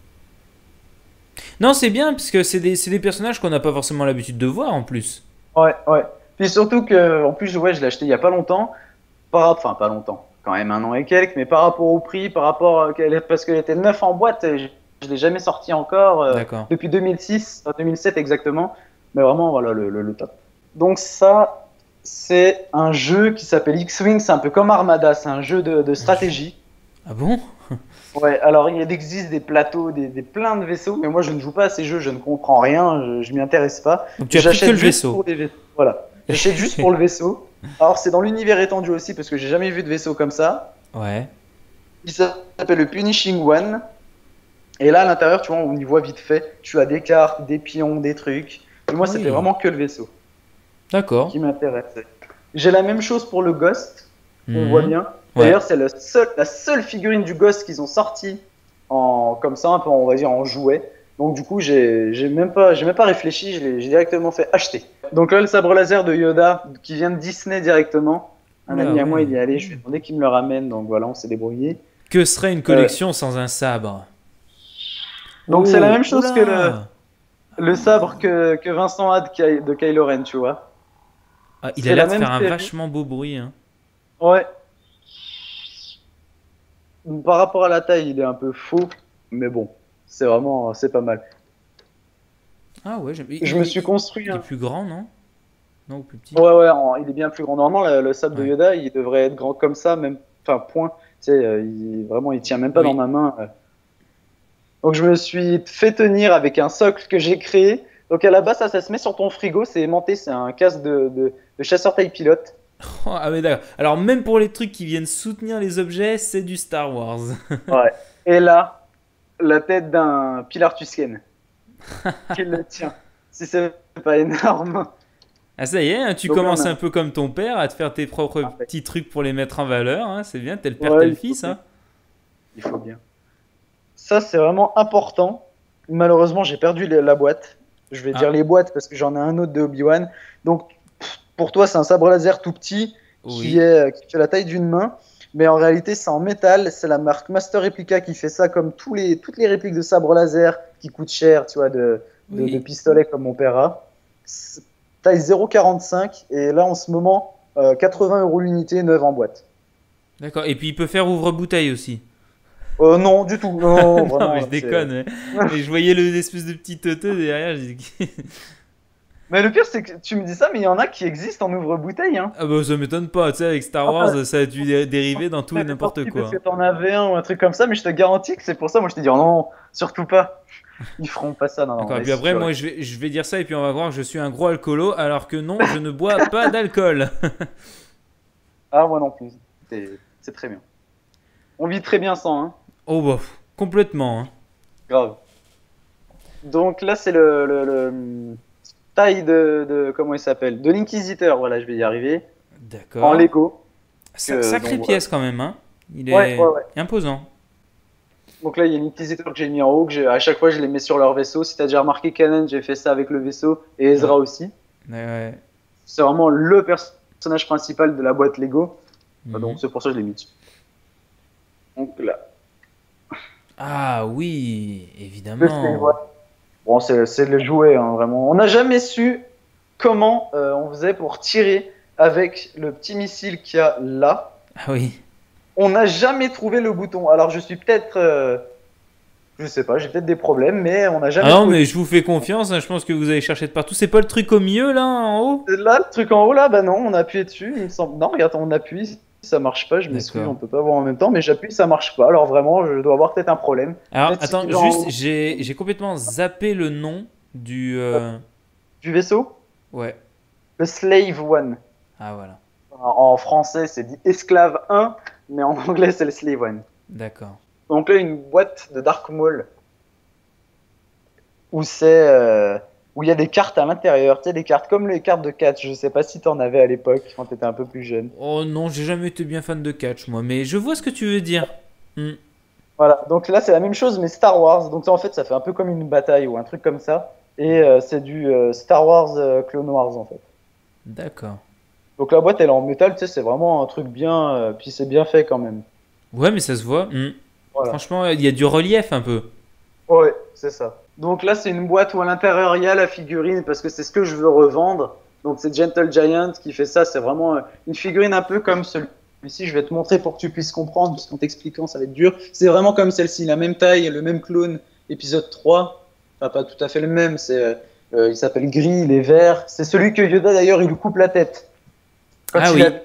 Non, c'est bien, puisque c'est des, c'est des personnages qu'on n'a pas forcément l'habitude de voir en plus. ouais, ouais. Puis surtout que, en plus, ouais, je l'ai acheté il y a pas longtemps. Par, enfin, pas longtemps, quand même un an et quelques, mais par rapport au prix, par rapport à qu'elle est- parce qu'elle était neuf en boîte, et je, je l'ai jamais sorti encore euh, D'accord. depuis deux mille six, enfin, deux mille sept exactement. Mais vraiment, voilà le, le, le top. Donc ça, c'est un jeu qui s'appelle X-Wing. C'est un peu comme Armada, c'est un jeu de, de Un jeu- stratégie. Ah bon? Ouais, alors il existe des plateaux, des, des plein de vaisseaux, mais moi je ne joue pas à ces jeux, je ne comprends rien, je, je m'y intéresse pas. Donc tu as pris que J'achète le juste vaisseau. pour les vaisseaux. Voilà, j'achète juste pour le vaisseau. Alors c'est dans l'univers étendu aussi parce que j'ai jamais vu de vaisseau comme ça. Ouais. Il s'appelle le Punishing One. Et là à l'intérieur, tu vois, on y voit vite fait. Tu as des cartes, des pions, des trucs. Et moi Ah c'était oui. vraiment que le vaisseau qui D'accord. m'intéressait. J'ai la même chose pour le Ghost, on voit Mhm. bien. Ouais. D'ailleurs c'est le seul, la seule figurine du Ghost qu'ils ont sorti en comme ça un peu on va dire en jouet. Donc du coup j'ai j'ai même pas j'ai même pas réfléchi, je l'ai- j'ai directement fait acheter. Donc là le sabre laser de Yoda qui vient de Disney directement. Un Oula, ami à moi ouais. il y est allé, je lui ai demandé qu'il me le ramène donc voilà on s'est débrouillé. Que serait une Euh, collection sans un sabre? donc c'est la Oh, même chose que le, oula! le sabre que, que Vincent a de, Ky- de Kylo Ren tu vois. Ah, il a C'est la l'air de même faire un série. vachement beau bruit, hein. Ouais. Par rapport à la taille il est un peu faux mais bon c'est vraiment c'est pas mal. Ah ouais, j'aime- il, Je me il- suis il- construit il est un. plus grand, non? Non, ou plus petit? Ouais, ouais, en- il est bien plus grand. Normalement, le, le sable de Ouais. Yoda, il devrait être grand comme ça, même, enfin, point. Tu sais, euh, il, vraiment, il tient même pas dans Oui. ma main. euh. Donc, je me suis fait tenir avec un socle que j'ai créé. Donc, à la base, ça, ça se met sur ton frigo, c'est aimanté, c'est un casque de, de, de chasseur taille pilote. Oh, ah mais d'accord. Alors même pour les trucs qui viennent soutenir les objets, c'est du Star Wars. Ouais. Et là, la tête d'un Pilar Tusken qui le tient. Si c'est pas énorme. Ah ça y est, hein, tu Donc là, commences on a- un peu comme ton père à te faire tes propres Ah, ouais. petits trucs pour les mettre en valeur. Hein, c'est bien, t'es le père, Ouais, t'es le il faut fils. bien. Hein. Il faut bien. Ça, c'est vraiment important. Malheureusement, j'ai perdu les- la boîte. Je vais dire Ah les boîtes parce que j'en ai un autre de Obi-Wan. Donc, pff, pour toi, c'est un sabre laser tout petit qui, oui. est, qui fait la taille d'une main. Mais en réalité, c'est en métal. C'est la marque Master Replica qui fait ça, comme tous les, toutes les répliques de sabre laser qui coûtent cher, tu vois, de, de, de Oui. pistolets comme mon père a. C'est taille zéro virgule quarante-cinq. Et là, en ce moment, euh, quatre-vingts euros l'unité, neuve en boîte. D'accord. Et puis il peut faire ouvre-bouteille aussi. Euh, non, du tout. Non, Non, vraiment, mais je là, c'est. déconne. Mais, mais je voyais le- l'espèce de petit teuteux derrière. Je dis... Mais le pire, c'est que tu me dis ça, mais il y en a qui existent en ouvre-bouteille. Hein. ah bah ça m'étonne pas. Tu sais, avec Star Enfin, Wars, ça a dû dé- dériver dans tout et j'avais n'importe sorti parce que quoi. t'en avais un ou un truc comme ça, mais je te garantis que c'est pour ça. Moi, je te dis, oh non, surtout pas. Ils feront pas ça, non, non. D'accord. Et Mais puis si après, tu vois. moi, je vais, je vais dire ça et puis on va voir que je suis un gros alcoolo, alors que non, je ne bois pas d'alcool. Ah, moi non plus. C'est c'est très bien. On vit très bien sans, hein. Oh bah, pff, complètement. Hein. Grave. Donc là, c'est le, le, le, hum, taille de, de. Comment il s'appelle? De l'Inquisiteur, voilà, je vais y arriver. En D'accord. Lego. Sa- Que, Sacrée donc, pièce quand même. Hein. Il voilà. Ouais, est ouais, ouais. imposant. Donc là, il y a l'Inquisiteur que j'ai mis en haut, que j'ai- à chaque fois, je les mets sur leur vaisseau. Si t'as déjà remarqué, Canon, j'ai fait ça avec le vaisseau, et Ezra Ouais. aussi. Ouais, ouais. C'est vraiment le personnage principal de la boîte Lego. Mhm. Donc c'est pour ça que je l'ai mis dessus. Donc là, Ah oui, le Slave évidemment. One. Bon, c'est c'est le jouet, hein, vraiment. On n'a jamais su comment euh, on faisait pour tirer avec le petit missile qu'il y a là. Ah oui. On n'a jamais trouvé le bouton. Alors je suis peut-être, euh, je sais pas, j'ai peut-être des problèmes, mais on n'a Ah jamais non, trouvé. mais je vous fais confiance. Hein, je pense que vous allez chercher de partout. C'est pas le truc au milieu là, en haut? Là, le truc en haut, là, bah non, on a appuyé dessus. Il me semble. Non, regarde, on appuie, ça marche pas. Je m'excuse, D'accord. on peut pas voir en même temps, mais j'appuie, ça marche pas. Alors vraiment, je dois avoir peut-être un problème. Alors, Peut-être si attends, les gens juste, j'ai j'ai complètement zappé le nom du. euh, du vaisseau, Ouais. le Slave One. Ah voilà. En en français, c'est dit Esclave un, mais en anglais, c'est le Slave One. D'accord. Donc là, une boîte de Dark Maul où c'est euh, où il y a des cartes à l'intérieur, tu sais, des cartes comme les cartes de catch. Je sais pas si t'en avais à l'époque quand t'étais un peu plus jeune. Oh non, j'ai jamais été bien fan de catch, moi. Mais je vois ce que tu veux dire. Hmm. Voilà. Donc là, c'est la même chose, mais Star Wars. Donc ça, en fait, ça fait un peu comme une bataille ou un truc comme ça. Et euh, c'est du euh, Star Wars euh, Clone Wars en fait. D'accord. Donc la boîte, elle est en métal, tu sais, c'est vraiment un truc bien, euh, puis c'est bien fait quand même. Ouais, mais ça se voit. Hmm. Voilà. Franchement, il y a du relief un peu. Ouais, c'est ça. Donc là, c'est une boîte où à l'intérieur, il y a la figurine parce que c'est ce que je veux revendre. Donc c'est Gentle Giant qui fait ça. C'est vraiment euh, une figurine un peu comme celui-ci. Je vais te montrer pour que tu puisses comprendre, parce qu'en t'expliquant, ça va être dur. C'est vraiment comme celle-ci, la même taille, le même clone, épisode trois. Enfin, pas tout à fait le même. C'est, euh, euh, il s'appelle Gris, il est vert. C'est celui que Yoda, d'ailleurs, il lui coupe la tête. Quand Ah il oui. a-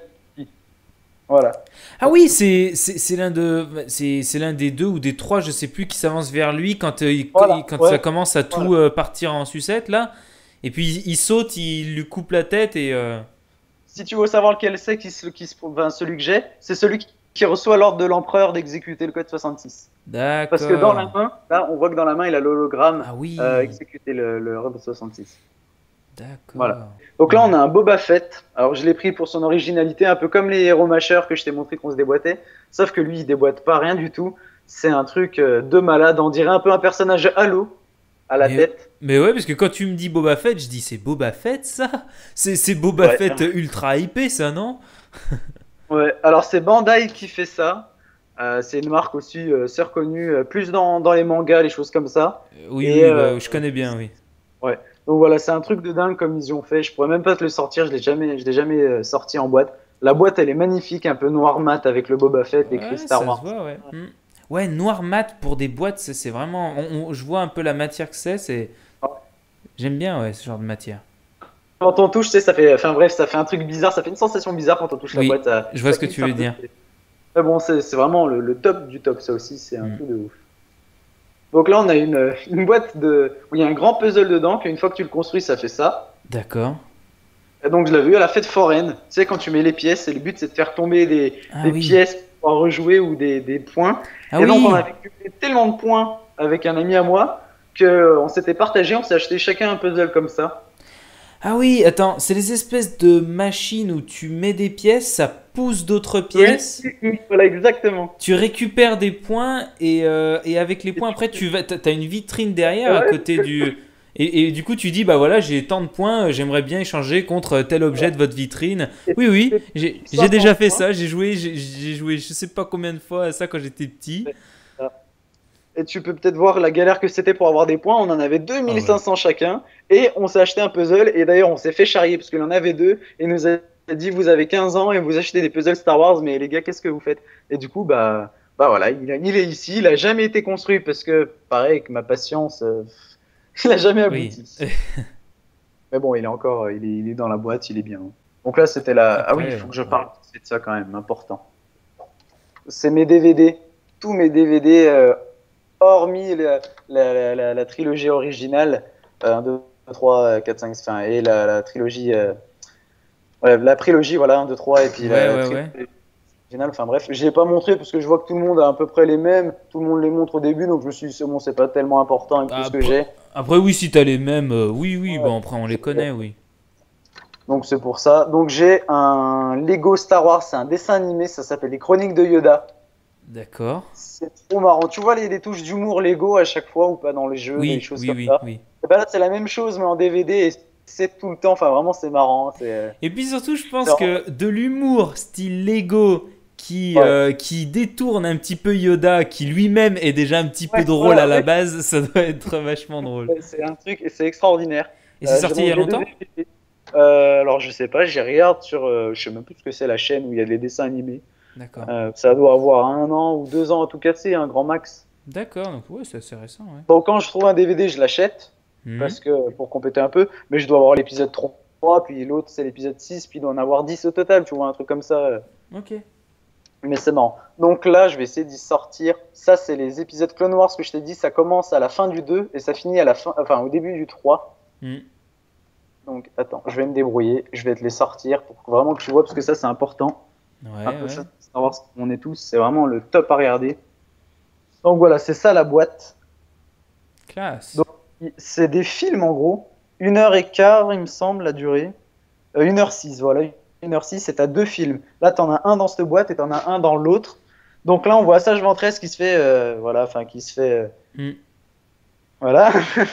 Voilà. Ah oui, c'est c'est c'est l'un de c'est c'est l'un des deux ou des trois, je sais plus, qui s'avance vers lui quand euh, il- Voilà, quand ouais. ça commence à tout Voilà. euh, partir en sucette là. Et puis il, il saute, il lui coupe la tête et euh, Si tu veux savoir lequel c'est, qui, se- qui se- enfin, celui que j'ai, c'est celui qui, qui reçoit l'ordre de l'empereur d'exécuter le code soixante-six. Parce que dans la d'accord. main, là, on voit que dans la main, il a l'hologramme Ah oui. euh, exécuter le, le code soixante-six. D'accord. Voilà. Donc là, on a un Boba Fett. Alors, je l'ai pris pour son originalité, un peu comme les héros mâcheurs que je t'ai montré qu'on se déboîtait. Sauf que lui, il déboîte pas rien du tout. C'est un truc euh, de malade. On dirait un peu un personnage Halo à la Mais, tête. mais ouais, parce que quand tu me dis Boba Fett, je dis c'est Boba Fett ça? C'est c'est Boba Ouais. Fett ultra hypé ça, non? Ouais. Alors, c'est Bandai qui fait ça. Euh, c'est une marque aussi euh, assez reconnue, euh, plus dans, dans les mangas, les choses comme ça. Euh, Oui, Et, oui, euh, bah, je connais bien, oui. Ouais. Donc voilà, c'est un truc de dingue comme ils y ont fait. Je pourrais même pas te le sortir, je l'ai jamais, je l'ai jamais euh, sorti en boîte. La boîte, elle est magnifique, un peu noir mat avec le Boba Fett écrit Ouais, Star ça Wars. se voit, ouais. Hmm. Ouais, noir mat pour des boîtes, c'est c'est vraiment. on- on- je vois un peu la matière que c'est. c'est- J'aime bien, ouais, ce genre de matière. Quand on touche, tu sais, ça fait, enfin bref, ça fait un truc bizarre, ça fait une sensation bizarre quand on touche Oui, la boîte. Ça, je vois ça ce que glisse tu un veux peu. dire. Mais bon, c'est c'est vraiment le, le top du top, ça aussi, c'est un Mm. truc de ouf. Donc là, on a une, une boîte de, où il y a un grand puzzle dedans, qu'une fois que tu le construis, ça fait ça. D'accord. Et donc je l'ai vu à la fête foraine. Tu sais, quand tu mets les pièces, et le but c'est de faire tomber des, Ah des oui. pièces pour rejouer ou des, des points. Ah et donc oui. on avait cumulé tellement de points avec un ami à moi que on s'était partagé, on s'est acheté chacun un puzzle comme ça. Ah oui, attends, c'est les espèces de machines où tu mets des pièces, ça pousse d'autres Oui, pièces, oui, oui, voilà, exactement. tu récupères des points et, euh, et avec les Et points, tu après, tu vas, t'as t'as une vitrine derrière à ouais, côté du... Et, et du coup, tu dis, bah voilà, j'ai tant de points, euh, j'aimerais bien échanger contre tel objet de votre vitrine. et Oui, oui, tu fais j'ai j'ai déjà soixante fait points. ça, j'ai joué, j'ai j'ai joué je sais pas combien de fois à ça quand j'étais petit. Et tu peux peut-être voir la galère que c'était pour avoir des points. On en avait Ah ouais. deux mille cinq cents chacun. Et on s'est acheté un puzzle. Et d'ailleurs, on s'est fait charrier parce qu'il en avait deux. Et il nous a dit, vous avez quinze ans et vous achetez des puzzles Star Wars. Mais les gars, qu'est-ce que vous faites? Et du coup, bah, bah voilà, il, a- il est ici. Il a jamais été construit parce que, pareil, avec ma patience, euh, il a jamais Oui. abouti. Mais bon, il est encore, il est, il est dans la boîte, il est bien. Donc là, c'était la. Ah oui, il Après, faut que je euh, ouais. parle c'est de ça quand même, important. C'est mes D V D. Tous mes D V D, euh, hormis la, la, la, la trilogie originale, euh, un, deux, trois, quatre, cinq, enfin, et la, la trilogie, euh, ouais, la trilogie, voilà, un, deux, trois, et puis la, Ouais, la ouais, trilogie ouais. originale, enfin bref, je l'ai pas montré parce que je vois que tout le monde a à peu près les mêmes, tout le monde les montre au début, donc je me suis dit, c'est bon, c'est pas tellement important avec tout ce que Après, j'ai. après, oui, si t'as les mêmes, euh, oui, oui, Ouais, bon, après, on les connaît, oui. donc c'est pour ça. Donc j'ai un Lego Star Wars, c'est un dessin animé, ça s'appelle Les Chroniques de Yoda. D'accord. C'est trop marrant. Tu vois les, les touches d'humour Lego à chaque fois ou pas dans les jeux, des Oui, choses oui, comme oui, ça. oui. Et ben là, c'est la même chose, mais en D V D et c'est tout le temps. Enfin, vraiment, c'est marrant. C'est Et puis surtout, je c'est pense vraiment. que de l'humour style Lego qui, Ouais. euh, qui détourne un petit peu Yoda, qui lui-même est déjà un petit peu Ouais, drôle à voilà, la ouais. base, ça doit être vachement drôle. Ouais, c'est un truc et c'est extraordinaire. Et c'est Euh, j'ai sorti il y donc a j'ai deux longtemps? D V D. Euh, alors, je sais pas, j'y regarde sur. Euh, je sais même plus ce que c'est la chaîne où il y a des dessins animés. D'accord. Euh, ça doit avoir un an ou deux ans à tout casser, un grand max. D'accord, donc ouais, c'est assez récent, ouais. Donc, quand je trouve un D V D, je l'achète Mhm. parce que pour compléter un peu, mais je dois avoir l'épisode trois, puis l'autre c'est l'épisode six, puis il doit en avoir dix au total, tu vois, un truc comme ça. Ok. Mais c'est marrant. Donc là, je vais essayer d'y sortir. Ça, c'est les épisodes Clone Wars que je t'ai dit, ça commence à la fin du deux et ça finit à la fin, enfin au début du trois. Mhm. Donc attends, je vais me débrouiller, je vais te les sortir pour vraiment que tu vois, parce que ça c'est important. Un Ouais, peu ouais. ça, Star Wars, on est tous, c'est vraiment le top à regarder. Donc voilà, c'est ça la boîte. Classe. Donc c'est des films en gros, une heure et quart, il me semble, la durée. Euh, une heure six, voilà, une heure six, c'est à deux films. Là, t'en as un dans cette boîte et t'en as un dans l'autre. Donc là, on voit Sage Ventress qui se fait, euh, voilà, enfin qui se fait, euh, Mhm. voilà.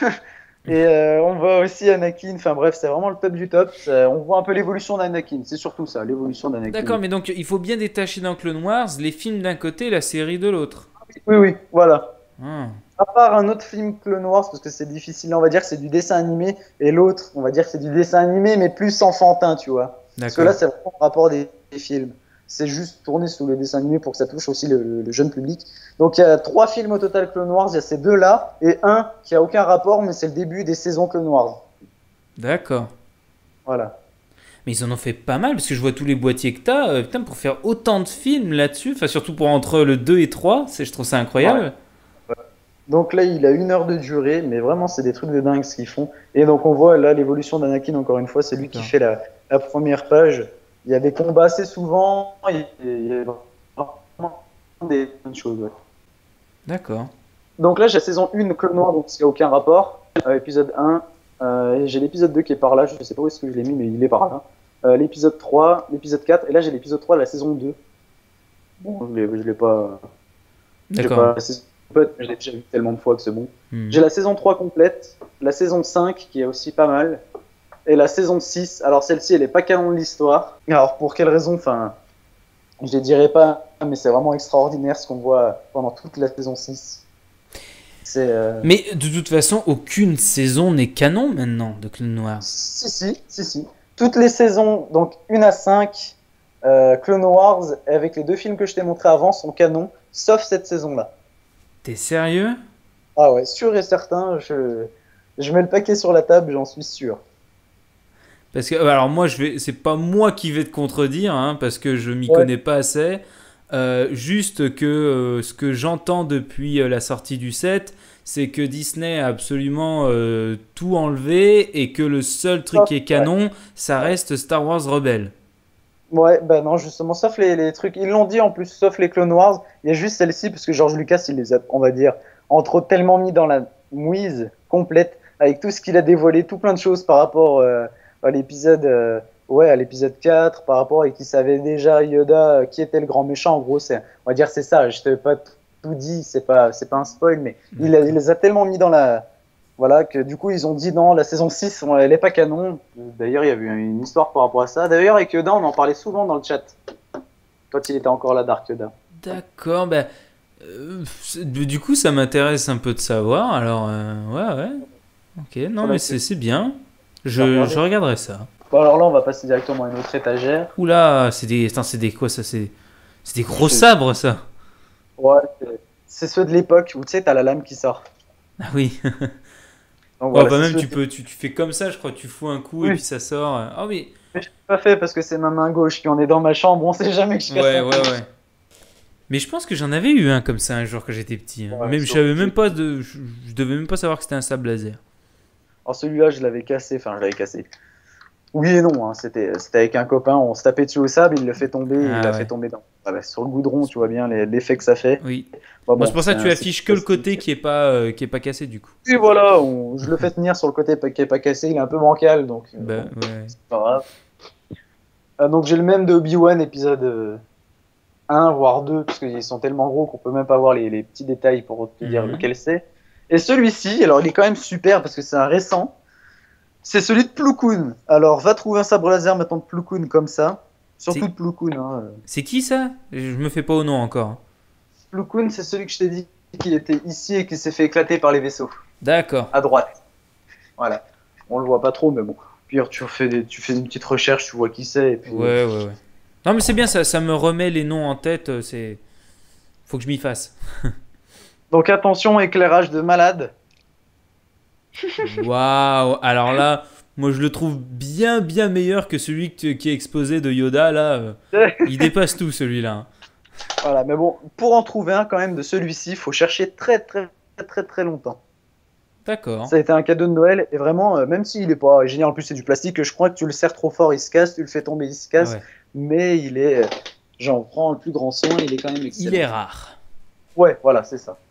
Et euh, on voit aussi Anakin. Enfin bref, c'est vraiment le top du top. C'est- On voit un peu l'évolution d'Anakin. C'est surtout ça, l'évolution d'Anakin. D'accord, mais donc il faut bien détacher dans Clone Wars les films d'un côté et la série de l'autre. Oui, oui, voilà. Ah, À part un autre film Clone Wars, parce que c'est difficile, on va dire que c'est du dessin animé, et l'autre, on va dire que c'est du dessin animé, mais plus enfantin, tu vois. Parce que là, d'accord. c'est vraiment le rapport des, des films. C'est juste tourné sous le dessin animé pour que ça touche aussi le, le- le jeune public. Donc il y a trois films au total Clone Wars, il y a ces deux-là, et un qui a aucun rapport, mais c'est le début des saisons Clone Wars. D'accord. Voilà. Mais ils en ont fait pas mal, parce que je vois tous les boîtiers que t'as. euh, putain, pour faire autant de films là-dessus, enfin surtout pour entre le deux et trois, c'est, je trouve ça Ouais. incroyable. Donc là, il a une heure de durée, mais vraiment, c'est des trucs de dingue ce qu'ils font. Et donc, on voit là l'évolution d'Anakin, encore une fois, c'est lui qui D'accord. fait la, la première page. Il y a des combats assez souvent, il y a, il y a vraiment des bonnes choses. Ouais. D'accord. Donc là, j'ai la saison un Clone Noir, donc il n'y a aucun rapport. Euh, épisode un, euh, et j'ai l'épisode deux qui est par là, je ne sais pas où est-ce que je l'ai mis, mais il est par là. Euh, l'épisode trois, l'épisode quatre, et là, j'ai l'épisode trois de la saison deux. Bon, je ne l'ai pas. J'ai D'accord. pas la saison complète, mais je l'ai déjà vu tellement de fois que c'est bon. Hmm. J'ai la saison trois complète, la saison cinq qui est aussi pas mal, et la saison six. Alors celle-ci, elle est pas canon de l'histoire. Alors pour quelle raison? Enfin, je les dirai pas, mais c'est vraiment extraordinaire ce qu'on voit pendant toute la saison six. C'est. Euh... Mais de toute façon, aucune saison n'est canon maintenant de Clone Noir. Si, si, si, si. Toutes les saisons, donc une à cinq, euh, Clone Wars, avec les deux films que je t'ai montrés avant, sont canons, sauf cette saison-là. T'es sérieux? Ah ouais, sûr et certain, je, je mets le paquet sur la table, j'en suis sûr. Parce que, alors moi, je vais, c'est pas moi qui vais te contredire, hein, parce que je m'y Ouais, connais pas assez. Euh, juste que euh, ce que j'entends depuis euh, la sortie du sept, c'est que Disney a absolument euh, tout enlevé et que le seul truc sauf, qui est ouais. canon, ça reste Star Wars Rebelle. Ouais, bah non, justement, sauf les, les trucs, ils l'ont dit en plus, sauf les Clone Wars, il y a juste celle-ci, parce que George Lucas, il les a, on va dire, entre tellement mis dans la mouise complète, avec tout ce qu'il a dévoilé, tout plein de choses par rapport euh, à l'épisode euh, ouais, à l'épisode quatre, par rapport et qui savait déjà Yoda euh, qui était le grand méchant. En gros, c'est, on va dire c'est ça. Je t'ai pas tout dit, c'est pas, c'est pas un spoil, mais il, il les a tellement mis dans la, voilà, que du coup ils ont dit non, la saison six, on- elle est pas canon. D'ailleurs, il y a eu une histoire par rapport à ça. D'ailleurs, avec Yoda, on en parlait souvent dans le chat quand il était encore là, Dark Yoda. D'accord, ben, euh, c'est- du coup, ça m'intéresse un peu de savoir. Alors, euh, ouais, ouais. Ok, non, Voilà, mais tu c'est c'est bien. vas Je, regarder. je regarderai ça. Bon, alors là, on va passer directement à une autre étagère. Oula, c'est des, attends, c'est des quoi ça? C'est c'est des gros C'est sabres, ça. ouais, c'est- c'est ceux de l'époque où tu sais, t'as la lame qui sort. Ah oui. Donc Ouais, voilà, bah c'est même ceux tu de... peux, tu, tu fais comme ça, je crois. Tu fous un coup et Oui, puis ça sort. Ah oui. mais je l'ai pas fait parce que c'est ma main gauche qui en est dans ma chambre. On sait jamais que je casse Ouais, un ouais, truc. ouais. Mais je pense que j'en avais eu un comme ça un jour quand j'étais petit, hein. Ouais, Même je sur- savais même pas de, je, je devais même pas savoir que c'était un sable laser. Alors celui-là, je l'avais cassé. Enfin, je l'avais cassé. Oui et non, hein. C'était, c'était avec un copain. On se tapait dessus au sable. Il le fait tomber. Et il Ah l'a fait ouais. tomber dans... voilà, sur le goudron. Tu vois bien les- l'effet que ça fait. Oui. Bon, Bon, c'est bon, pour c'est ça que tu un- c'est- affiches que le côté qui est pas, euh, qui est pas cassé du coup. Et voilà, on- je le fais tenir sur le côté qui est pas cassé. Il est un peu bancal, donc euh, Bah bon, ouais. c'est pas grave. Euh, donc j'ai le même de Obi-Wan épisode euh, un, voire deux, parce qu'ils sont tellement gros qu'on peut même pas voir les, les petits détails pour te dire Mhm. lequel c'est. Et celui-ci, alors il est quand même super parce que c'est un récent, c'est celui de Plo Koon. Alors va trouver un sabre laser maintenant de Plo Koon comme ça, surtout C'est de Plo Koon. Hein. c'est qui ça? Je me fais pas au nom encore. Plo Koon, c'est celui que je t'ai dit qui était ici et qui s'est fait éclater par les vaisseaux, D'accord. à droite. Voilà. On le voit pas trop, mais bon. Puis tu fais, des, tu fais une petite recherche, tu vois qui c'est. Et puis, Ouais, ouais, ouais. Non, mais c'est bien, ça, ça me remet les noms en tête. euh, C'est, faut que je m'y fasse. donc attention, éclairage de malade. Waouh. Alors là, moi je le trouve bien, bien meilleur que celui que tu- qui est exposé de Yoda là. euh, Il dépasse tout celui-là, hein. Voilà, mais bon, pour en trouver un quand même de celui-ci, il faut chercher très très très très très longtemps. D'accord. Ça a été un cadeau de Noël et vraiment, euh, même s'il est pas génial, en plus c'est du plastique, je crois que tu le serres trop fort, il se casse, tu le fais tomber, il se casse, Ouais. mais il est, euh, j'en prends le plus grand soin, il est quand même excellent. Il est rare. Ouais, voilà, c'est ça.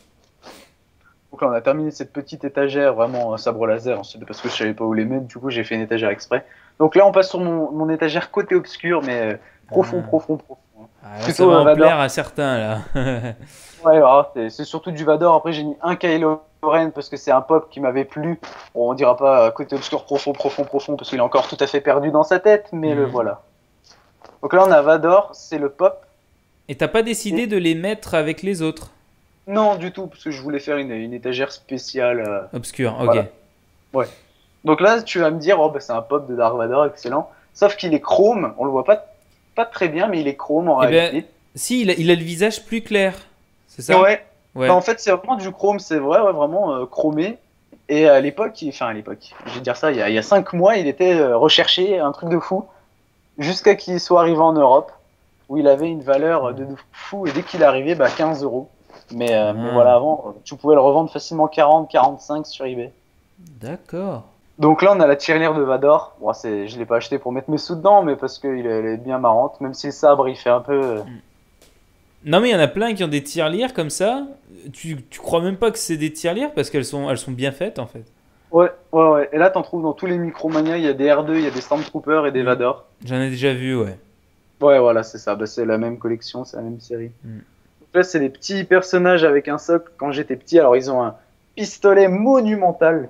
Donc là, on a terminé cette petite étagère, vraiment un sabre laser, hein, c'était parce que je savais pas où les mettre, du coup j'ai fait une étagère exprès. Donc là, on passe sur mon, mon étagère côté obscur, mais euh, profond, Ah. profond, profond. Ah, là, ça Plutôt va euh, en Vador. plaire à certains là. Ouais, alors, c'est c'est surtout du Vador. Après, j'ai mis un Kylo Ren parce que c'est un pop qui m'avait plu. Bon, on dira pas euh, côté obscur profond, profond, profond, parce qu'il est encore tout à fait perdu dans sa tête, mais le Mhm. voilà. Donc là, on a Vador, c'est le pop. Et t'as pas décidé de les mettre avec les autres? Non, du tout, parce que je voulais faire une, une étagère spéciale. euh, Obscur, ok. Voilà. Ouais. Donc là, tu vas me dire, oh, bah, c'est un pop de Dark Vador, excellent. Sauf qu'il est chrome, on le voit pas, pas très bien, mais il est chrome en Eh ben, réalité. Si, il a, il a le visage plus clair. C'est ça? Ouais. Ouais. Bah, en fait, c'est vraiment du chrome, c'est vrai, ouais, vraiment euh, chromé. Et à l'époque, il- enfin à l'époque, je vais dire ça, il y a, il y a cinq mois, il était euh, recherché, un truc de fou, jusqu'à qu'il soit arrivé en Europe, où il avait une valeur euh, de, de fou, et dès qu'il est arrivé, bah quinze euros. Mais, euh, mais Ah. voilà, avant, euh, tu pouvais le revendre facilement quarante, quarante-cinq sur eBay. D'accord. Donc là, on a la tirelire de Vador. Bon, c'est, je l'ai pas acheté pour mettre mes sous dedans, mais parce qu'elle est, elle est bien marrante, même si le sabre, il fait un peu... euh, Non, mais il y en a plein qui ont des tirelires comme ça. Tu, tu crois même pas que c'est des tirelires parce qu'elles sont, elles sont bien faites en fait. Ouais, ouais, ouais. Et là, t'en trouves dans tous les Micromania, il y a des R deux, il y a des Stormtroopers et des Mm. Vador. J'en ai déjà vu, ouais. Ouais, voilà, c'est ça. Bah, c'est la même collection, c'est la même série. Mm. Donc là, c'est des petits personnages avec un socle quand j'étais petit. Alors, ils ont un pistolet monumental.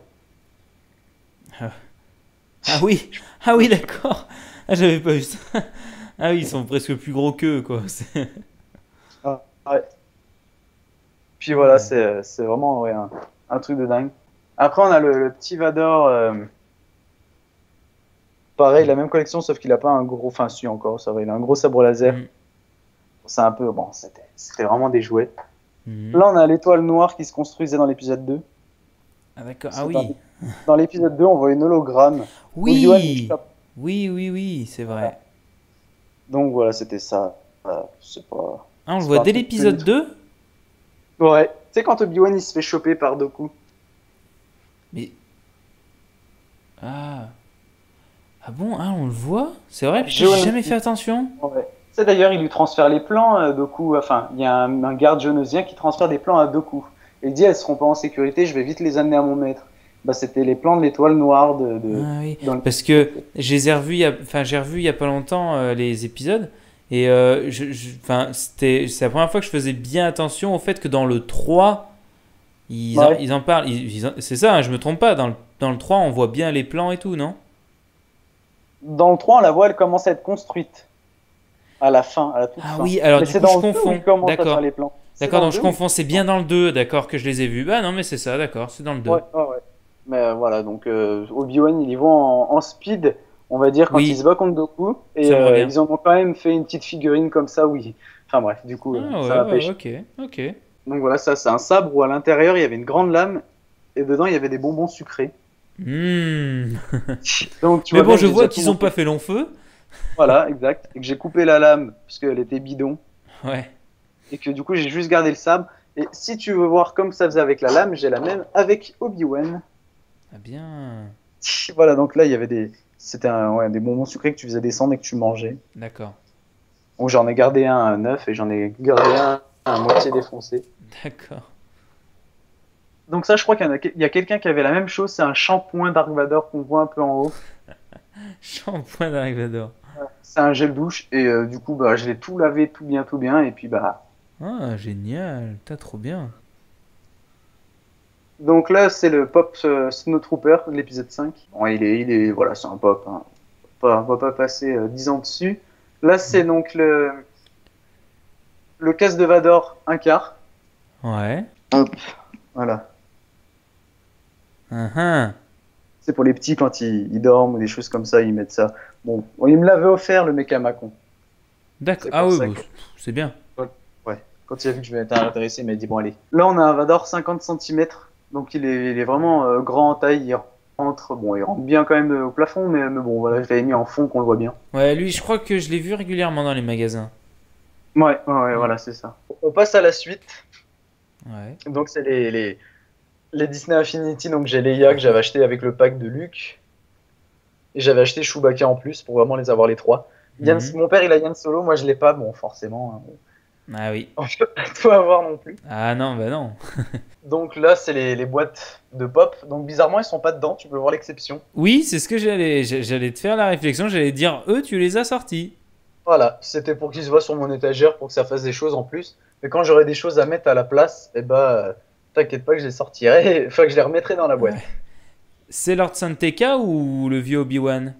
Ah oui, ah oui, d'accord. Ah, j'avais pas vu ça. Ah oui, ils sont presque plus gros qu'eux, quoi. C'est- Ah, ouais. Puis voilà, Ouais. c'est, c'est vraiment ouais, un, un truc de dingue. Après, on a le, le petit Vador. euh, Pareil, la même collection, sauf qu'il a pas un gros. Enfin, si, encore, ça va. Il a un gros sabre laser. Mm. C'est un peu. Bon, c'était, c'était vraiment des jouets. Mhm. Là, on a l'étoile noire qui se construisait dans l'épisode deux. Ah d'accord, C'est ah oui. dans- Dans l'épisode deux, on voit une hologramme. Obi-Wan, il Oui, chope. oui, oui, oui, c'est vrai. Donc voilà, c'était ça. Euh, c'est pas. Ah, on le C'est voit pas un dès truc l'épisode que- deux. Ouais. Tu sais, quand Obi-Wan il se fait choper par Doku. Mais... Ah... Ah bon, ah, on le voit? C'est vrai? Putain, j'ai Jaune. jamais fait attention. Ouais. Tu sais, d'ailleurs, il lui transfère les plans, euh, Doku. Enfin, il y a un, un garde jaunosien qui transfère des plans à Doku. Et il dit, elles seront pas en sécurité, je vais vite les amener à mon maître. Bah, c'était les plans de l'étoile noire de, de- Ah oui, dans le... parce que je les ai revus il y a, enfin, j'ai revu il y a pas longtemps euh, les épisodes et euh, je, je- enfin, c'était, c'est la première fois que je faisais bien attention au fait que dans le trois ils en, Ouais. ils en parlent. Ils- ils en- c'est ça, hein, je me trompe pas. Dans le, dans le trois on voit bien les plans et tout, non? Dans le trois, on la voit, elle commence à être construite à la fin, à la toute Ah fin. oui, alors Mais du c'est coup, je dans le deux où confonds. il commence à faire D'accord. les plans. C'est D'accord, dans le donc je deux où il confonds. C'est bien dans le deux d'accord, que je les ai vus. Bah non, mais c'est ça, d'accord, c'est dans le Ouais, deux. ouais, ouais. Mais euh, voilà, donc euh, Obi-Wan, il y voit en, en speed, on va dire, quand il se Oui, bat contre Doku. Et ça me euh, revient. ils en ont quand même fait une petite figurine comme ça, oui. Enfin bref, du coup, euh, Ah ça ouais, m'a ouais, pêché. ok, ok. Donc voilà, ça, c'est un sabre où à l'intérieur, il y avait une grande lame. Et dedans, il y avait des bonbons sucrés. Hmm. Donc tu Mais vois bon, bien que je j'ai vois déjà tout qu'ils ont pas monté. fait long feu. Voilà, exact. Et que j'ai coupé la lame, parce qu'elle était bidon. Ouais. Et que du coup, j'ai juste gardé le sabre. Et si tu veux voir comme ça faisait avec la lame, j'ai la même avec Obi-Wan. Ah bien. Voilà, donc là, il y avait des... C'était un- ouais, des bonbons sucrés que tu faisais descendre et que tu mangeais. D'accord. Donc j'en ai gardé un à neuf et j'en ai gardé un à moitié défoncé. D'accord. Donc ça, je crois qu'il y, en a, il y a quelqu'un qui avait la même chose, c'est un shampoing Dark Vador qu'on voit un peu en haut. Shampoing d'Arrivador. C'est un gel douche et euh, du coup, bah, je l'ai tout lavé, tout bien, tout bien. Et puis, bah... Ah, génial. T'as trop bien. Donc là, c'est le Pop euh, Snowtrooper de l'épisode cinq. Bon, il est, il est, voilà, c'est un Pop, hein. Pas- On va pas passer euh, dix ans dessus. Là, c'est donc le, le casque de Vador, un quart. Ouais. Hop, voilà. Ah, ah. C'est pour les petits quand ils, ils dorment ou des choses comme ça, ils mettent ça. Bon, bon, il me l'avait offert, le mec à Macon. D'accord. C'est Ah pour oui, ça bah, que, c'est bien. ouais, quand il a vu que je m'étais intéressé, il m'a dit bon, allez. Là, on a un Vador cinquante centimètres, donc il est, il est vraiment euh, grand en taille. Il rentre, bon, il rentre bien quand même euh, au plafond, mais, mais bon, voilà, je l'avais mis en fond qu'on le voit bien. Ouais, lui, je crois que je l'ai vu régulièrement dans les magasins. Ouais, ouais, ouais, Mm. voilà, c'est ça. On passe à la suite. Ouais. Donc, c'est les, les, les Disney Infinity. Donc, j'ai Leia que j'avais acheté avec le pack de Luke. Et j'avais acheté Chewbacca en plus pour vraiment les avoir les trois. Yann- Mhm. mon père, il a Yann Solo, moi je l'ai pas, bon, forcément, hein. Ah oui. On peut pas tout avoir non plus. Ah non, bah non. Donc là, c'est les, les boîtes de pop. Donc bizarrement, ils sont pas dedans, tu peux voir l'exception. Oui, c'est ce que j'allais, j'allais te faire la réflexion. J'allais dire, eux, tu les as sortis. Voilà, c'était pour qu'ils se voient sur mon étagère, pour que ça fasse des choses en plus. Mais quand j'aurai des choses à mettre à la place, eh bah, euh, t'inquiète pas que je les sortirai, enfin que je les remettrai dans la boîte. Ouais. C'est Lord Santeka ou le vieux Obi-Wan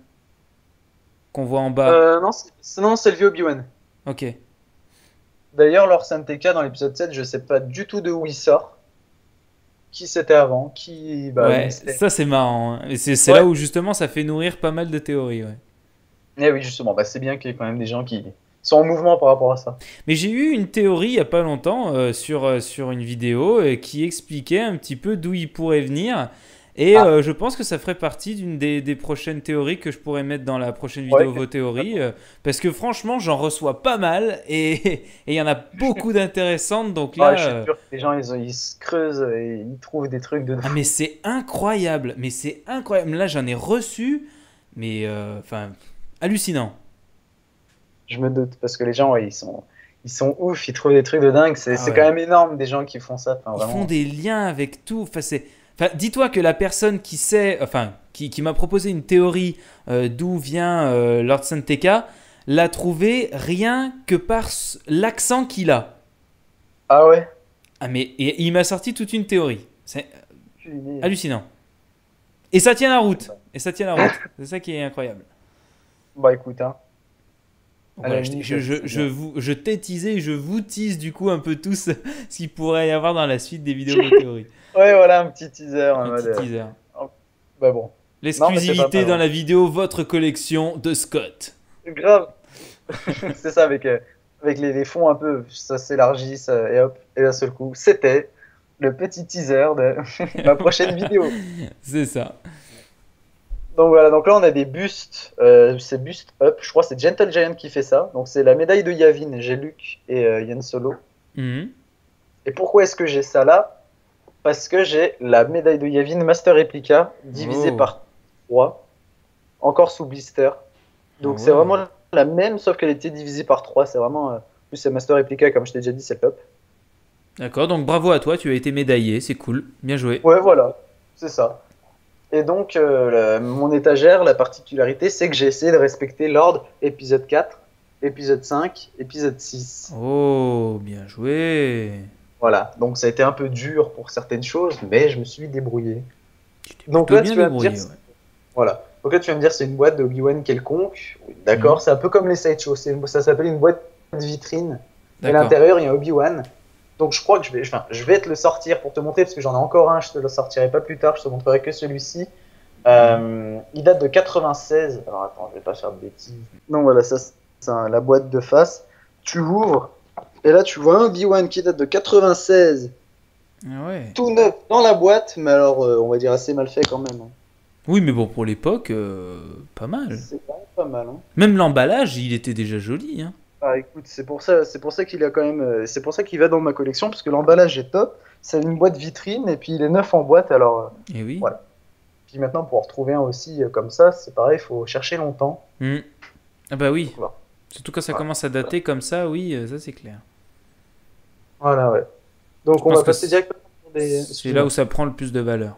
qu'on voit en bas? Euh, non, c'est non, c'est le vieux Obi-Wan. Ok. D'ailleurs, Lord Santeka, dans l'épisode sept, je sais pas du tout de où il sort. Qui c'était avant, qui... Bah, Ouais, mystère. ça c'est marrant, hein. Et c'est c'est Ouais. là où justement ça fait nourrir pas mal de théories. Ouais. Eh oui, justement, bah, c'est bien qu'il y ait quand même des gens qui sont en mouvement par rapport à ça. Mais j'ai eu une théorie il y a pas longtemps euh, sur, euh, sur une vidéo euh, qui expliquait un petit peu d'où il pourrait venir. Et Ah. euh, je pense que ça ferait partie d'une des, des prochaines théories que je pourrais mettre dans la prochaine Ouais. vidéo Vos théories. euh, parce que franchement, j'en reçois pas mal et et il y en a beaucoup d'intéressantes. Donc là, Ouais, je suis euh, sûr que les gens, ils, ils se creusent et ils trouvent des trucs de ah, fou. mais c'est incroyable. Mais c'est incroyable. Là, j'en ai reçu, mais euh, enfin, hallucinant. Je me doute, parce que les gens, ouais, ils sont, ils sont ouf, ils trouvent des trucs de dingue. C'est Ah c'est ouais. quand même énorme des gens qui font ça. Enfin, Ils font vraiment. des liens avec tout. Enfin, c'est... enfin, dis-toi que la personne qui sait, enfin, qui, qui m'a proposé une théorie euh, d'où vient euh, Lord Santeka, l'a trouvé rien que par s- l'accent qu'il a. Ah ouais? Ah, mais et, il m'a sorti toute une théorie. C'est Aucune idée. hallucinant. Et ça tient la route. Et ça tient la route. C'est ça qui est incroyable. Bah écoute, hein. Donc À la voilà, je, limite, je, je, c'est je bien. vous, je t'ai teasé, je vous tease du coup un peu tous ce qu'il pourrait y avoir dans la suite des vidéos de théorie. Ouais, voilà, un petit teaser en Un mode. petit euh, teaser. Bah bon. Non, mais c'est pas L'exclusivité mal, dans ouais. la vidéo, votre collection de Scott. Grave. C'est ça, avec, euh, avec les, les fonds un peu, ça s'élargit, ça, et hop, et d'un seul coup, c'était le petit teaser de ma prochaine vidéo. C'est ça. Donc voilà, donc là on a des bustes, euh, c'est Bust Up, je crois que c'est Gentle Giant qui fait ça. Donc c'est la médaille de Yavin, j'ai Luke et euh, Yann Solo. Mhm. Et pourquoi est-ce que j'ai ça là? Parce que j'ai la médaille de Yavin Master Replica divisée Oh. par trois, encore sous blister. Donc Ah c'est ouais. vraiment la même, sauf qu'elle était divisée par trois. C'est vraiment, euh, en plus c'est Master Replica, comme je t'ai déjà dit, c'est le top. D'accord, donc bravo à toi, tu as été médaillé, c'est cool, bien joué. Ouais, voilà, c'est ça. Et donc, euh, la- mon étagère, la particularité, c'est que j'ai essayé de respecter l'ordre épisode quatre, épisode cinq, épisode six. Oh, bien joué. Voilà, donc ça a été un peu dur pour certaines choses, mais je me suis débrouillé. Tu t'es Donc plutôt là, bien tu vas me dire, débrouillé, ouais. voilà. Donc là, tu vas me dire, c'est une boîte d'Obi-Wan quelconque. Oui, d'accord, Mhm. c'est un peu comme les sideshows. C'est une- Ça s'appelle une boîte vitrine. Et à D'accord. l'intérieur, il y a Obi-Wan. Donc je crois que je vais, enfin, je vais te le sortir pour te montrer, parce que j'en ai encore un, je te le sortirai pas plus tard, je te montrerai que celui-ci. Mhm. Euh, il date de quatre-vingt-seize. Alors attends, je vais pas faire de bêtises. Non, voilà, ça c'est un- la boîte de face. Tu ouvres, et là tu vois un Obi-Wan qui date de quatre-vingt-seize, Ah ouais. tout neuf dans la boîte, mais alors euh, on va dire assez mal fait quand même, hein. Oui, mais bon, pour l'époque, euh, pas mal. C'est quand même pas mal, hein. Même l'emballage, il était déjà joli, hein. Ah, écoute, c'est pour ça, c'est pour ça qu'il a quand même, euh, c'est pour ça qu'il va dans ma collection, parce que l'emballage est top. C'est une boîte vitrine et puis il est neuf en boîte, alors euh, Et oui. voilà. Puis maintenant pour en retrouver un aussi euh, comme ça, c'est pareil, il faut chercher longtemps. Hmm. Ah bah Donc, oui. voilà. Surtout quand ça Voilà. commence à dater comme ça, oui, euh, ça c'est clair. Voilà, ouais. Donc Je on pense va que passer c'est directement sur des. c'est là Excuse-moi. où ça prend le plus de valeur.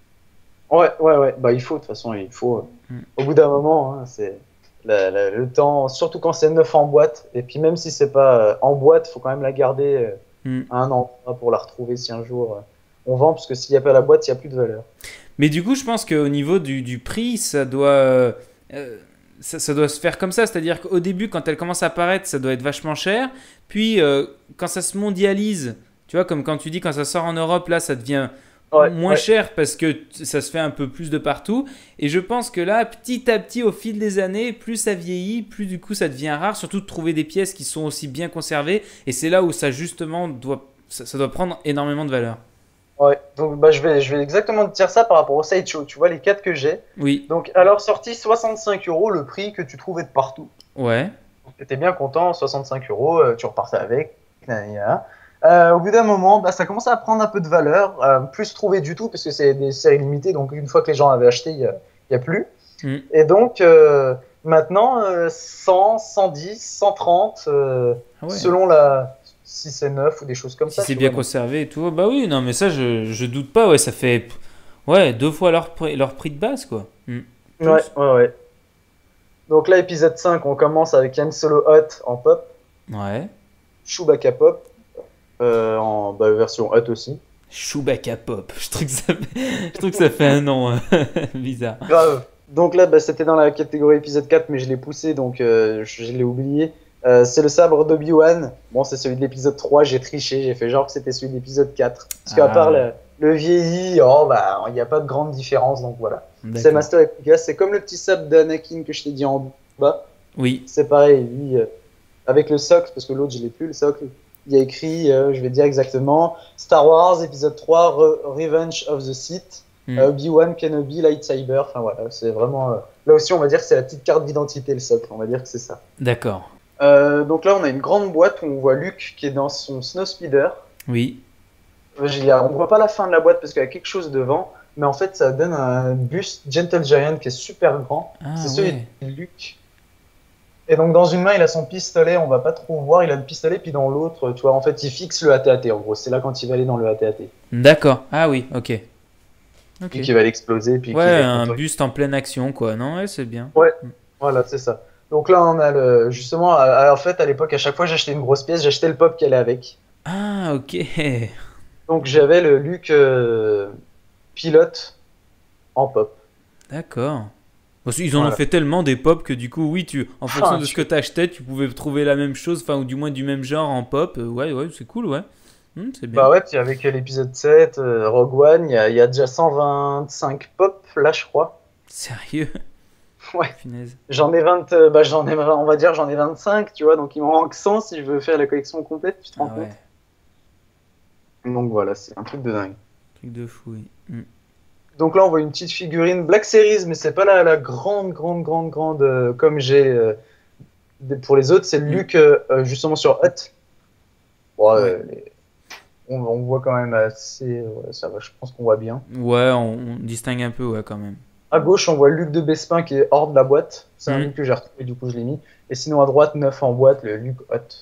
Ouais, ouais, ouais. Bah il faut de toute façon, il faut. euh, Hmm. Au bout d'un moment, hein, c'est la- la- le temps, surtout quand c'est neuf en boîte. Et puis même si c'est pas euh, en boîte, faut quand même la garder euh, Hmm. à un endroit pour la retrouver si un jour euh, on vend, parce que s'il n'y a pas la boîte, il n'y a plus de valeur. Mais du coup, je pense qu'au niveau du, du prix, ça doit, euh, euh, ça, ça doit se faire comme ça. C'est-à-dire qu'au début, quand elle commence à apparaître, ça doit être vachement cher. Puis, euh, quand ça se mondialise, tu vois, comme quand tu dis quand ça sort en Europe, là, ça devient Ouais, moins ouais. cher parce que t- ça se fait un peu plus de partout. Et je pense que là, petit à petit, au fil des années, plus ça vieillit, plus du coup ça devient rare. Surtout de trouver des pièces qui sont aussi bien conservées. Et c'est là où ça, justement, doit, ça, ça doit prendre énormément de valeur. Ouais, donc bah, je vais, je vais exactement te dire ça par rapport au sideshow. Tu vois les quatre que j'ai. Oui, Donc, à leur sortie, soixante-cinq euros, le prix que tu trouvais de partout. ouais. Tu étais bien content, soixante-cinq euros, euh, tu repartais avec. Nanana. Euh, au bout d'un moment, bah, ça commençait à prendre un peu de valeur, euh, plus trouver du tout, parce que c'est des séries limitées, donc une fois que les gens avaient acheté, il n'y a, il y a plus. Hmm. Et donc, euh, maintenant, euh, cent, cent dix, cent trente, euh, Ah ouais. selon la, si c'est neuf ou des choses comme Si ça. c'est tu bien vois, donc. conservé et tout, bah oui, non, mais ça, je, je doute pas, ouais, ça fait ouais, deux fois leur prix, leur prix de base, quoi. Hmm. Ouais, Plus. ouais, ouais. Donc là, épisode cinq, on commence avec Han Solo Hut en pop, Ouais. Chewbacca pop, euh, en bah, version Hut aussi. Chewbacca Pop. Je trouve que ça fait, je trouve que ça fait un nom euh, bizarre. Grave. Donc là, bah, c'était dans la catégorie épisode quatre, mais je l'ai poussé, donc euh, je, je l'ai oublié. Euh, c'est le sabre d'Obi-Wan. Bon, c'est celui de l'épisode trois, j'ai triché, j'ai fait genre que c'était celui de l'épisode quatre. Parce qu'à Ah, part le, le vieilli, oh, bah, il n'y a pas de grande différence, donc voilà. C'est d'accord. Master Efficace, c'est comme le petit sabre d'Anakin que je t'ai dit en bas. Oui. C'est pareil, lui, euh, avec le socle, parce que l'autre, je l'ai plus, le socle. Il y a écrit, euh, je vais dire exactement, Star Wars, épisode trois, Re- Revenge of the Sith, Hmm. euh, Obi-Wan Kenobi, Lightsaber. Enfin voilà, c'est vraiment. euh, Là aussi, on va dire que c'est la petite carte d'identité, le socle. On va dire que c'est ça. D'accord. Euh, donc là, on a une grande boîte où on voit Luke qui est dans son Snowspeeder. Oui. Euh, il y a- On voit pas la fin de la boîte parce qu'il y a quelque chose devant, mais en fait, ça donne un buste Gentle Giant qui est super grand. Ah, C'est celui ouais. de Luke. Et donc dans une main il a son pistolet, on va pas trop voir, il a le pistolet, puis dans l'autre, tu vois, en fait il fixe le A T A T en gros, c'est là quand il va aller dans le A T A T. D'accord. Ah oui, ok. Ok. Puis qu'il va l'exploser, puis qu'il Ouais, va être un content. buste en pleine action, quoi. Non, ouais, c'est bien. Ouais, voilà, c'est ça. Donc là on a le, justement, à- à- en fait à l'époque à chaque fois j'achetais une grosse pièce, j'achetais le pop qui allait avec. Ah, ok. Donc j'avais le Luke euh, pilote en pop. D'accord. Parce qu'ils en ont Voilà. fait tellement des pop que du coup, oui, tu, en fonction Ah, de ce tu- que tu achetais, tu pouvais trouver la même chose, enfin, ou du moins du même genre en pop. Euh, ouais, ouais, c'est cool, ouais. Hmm, c'est bien. Bah ouais, puis avec l'épisode sept, euh, Rogue One, il y, a- il y a déjà cent vingt-cinq pop là je crois. Sérieux? Ouais. Punaise. J'en ai vingt, euh, bah j'en ai, on va dire j'en ai vingt-cinq, tu vois, donc il m'en manque cent si je veux faire la collection complète, tu te rends Ah ouais, compte? Donc voilà, c'est un truc de dingue. truc de fou, oui. Hmm. Donc là on voit une petite figurine Black Series, mais c'est pas la, la grande, grande, grande, grande euh, comme j'ai euh, des- pour les autres, c'est le Mm. Luke euh, euh, justement sur Hut. Bon, euh, Ouais. les- on, on voit quand même assez, ouais, ça va, je pense qu'on voit bien. Ouais, on, on distingue un peu, ouais, quand même. À gauche, on voit Luke de Bespin qui est hors de la boîte. C'est un Mm. Luke que j'ai retrouvé, du coup je l'ai mis. Et sinon à droite, neuf en boîte, le Luke Hut.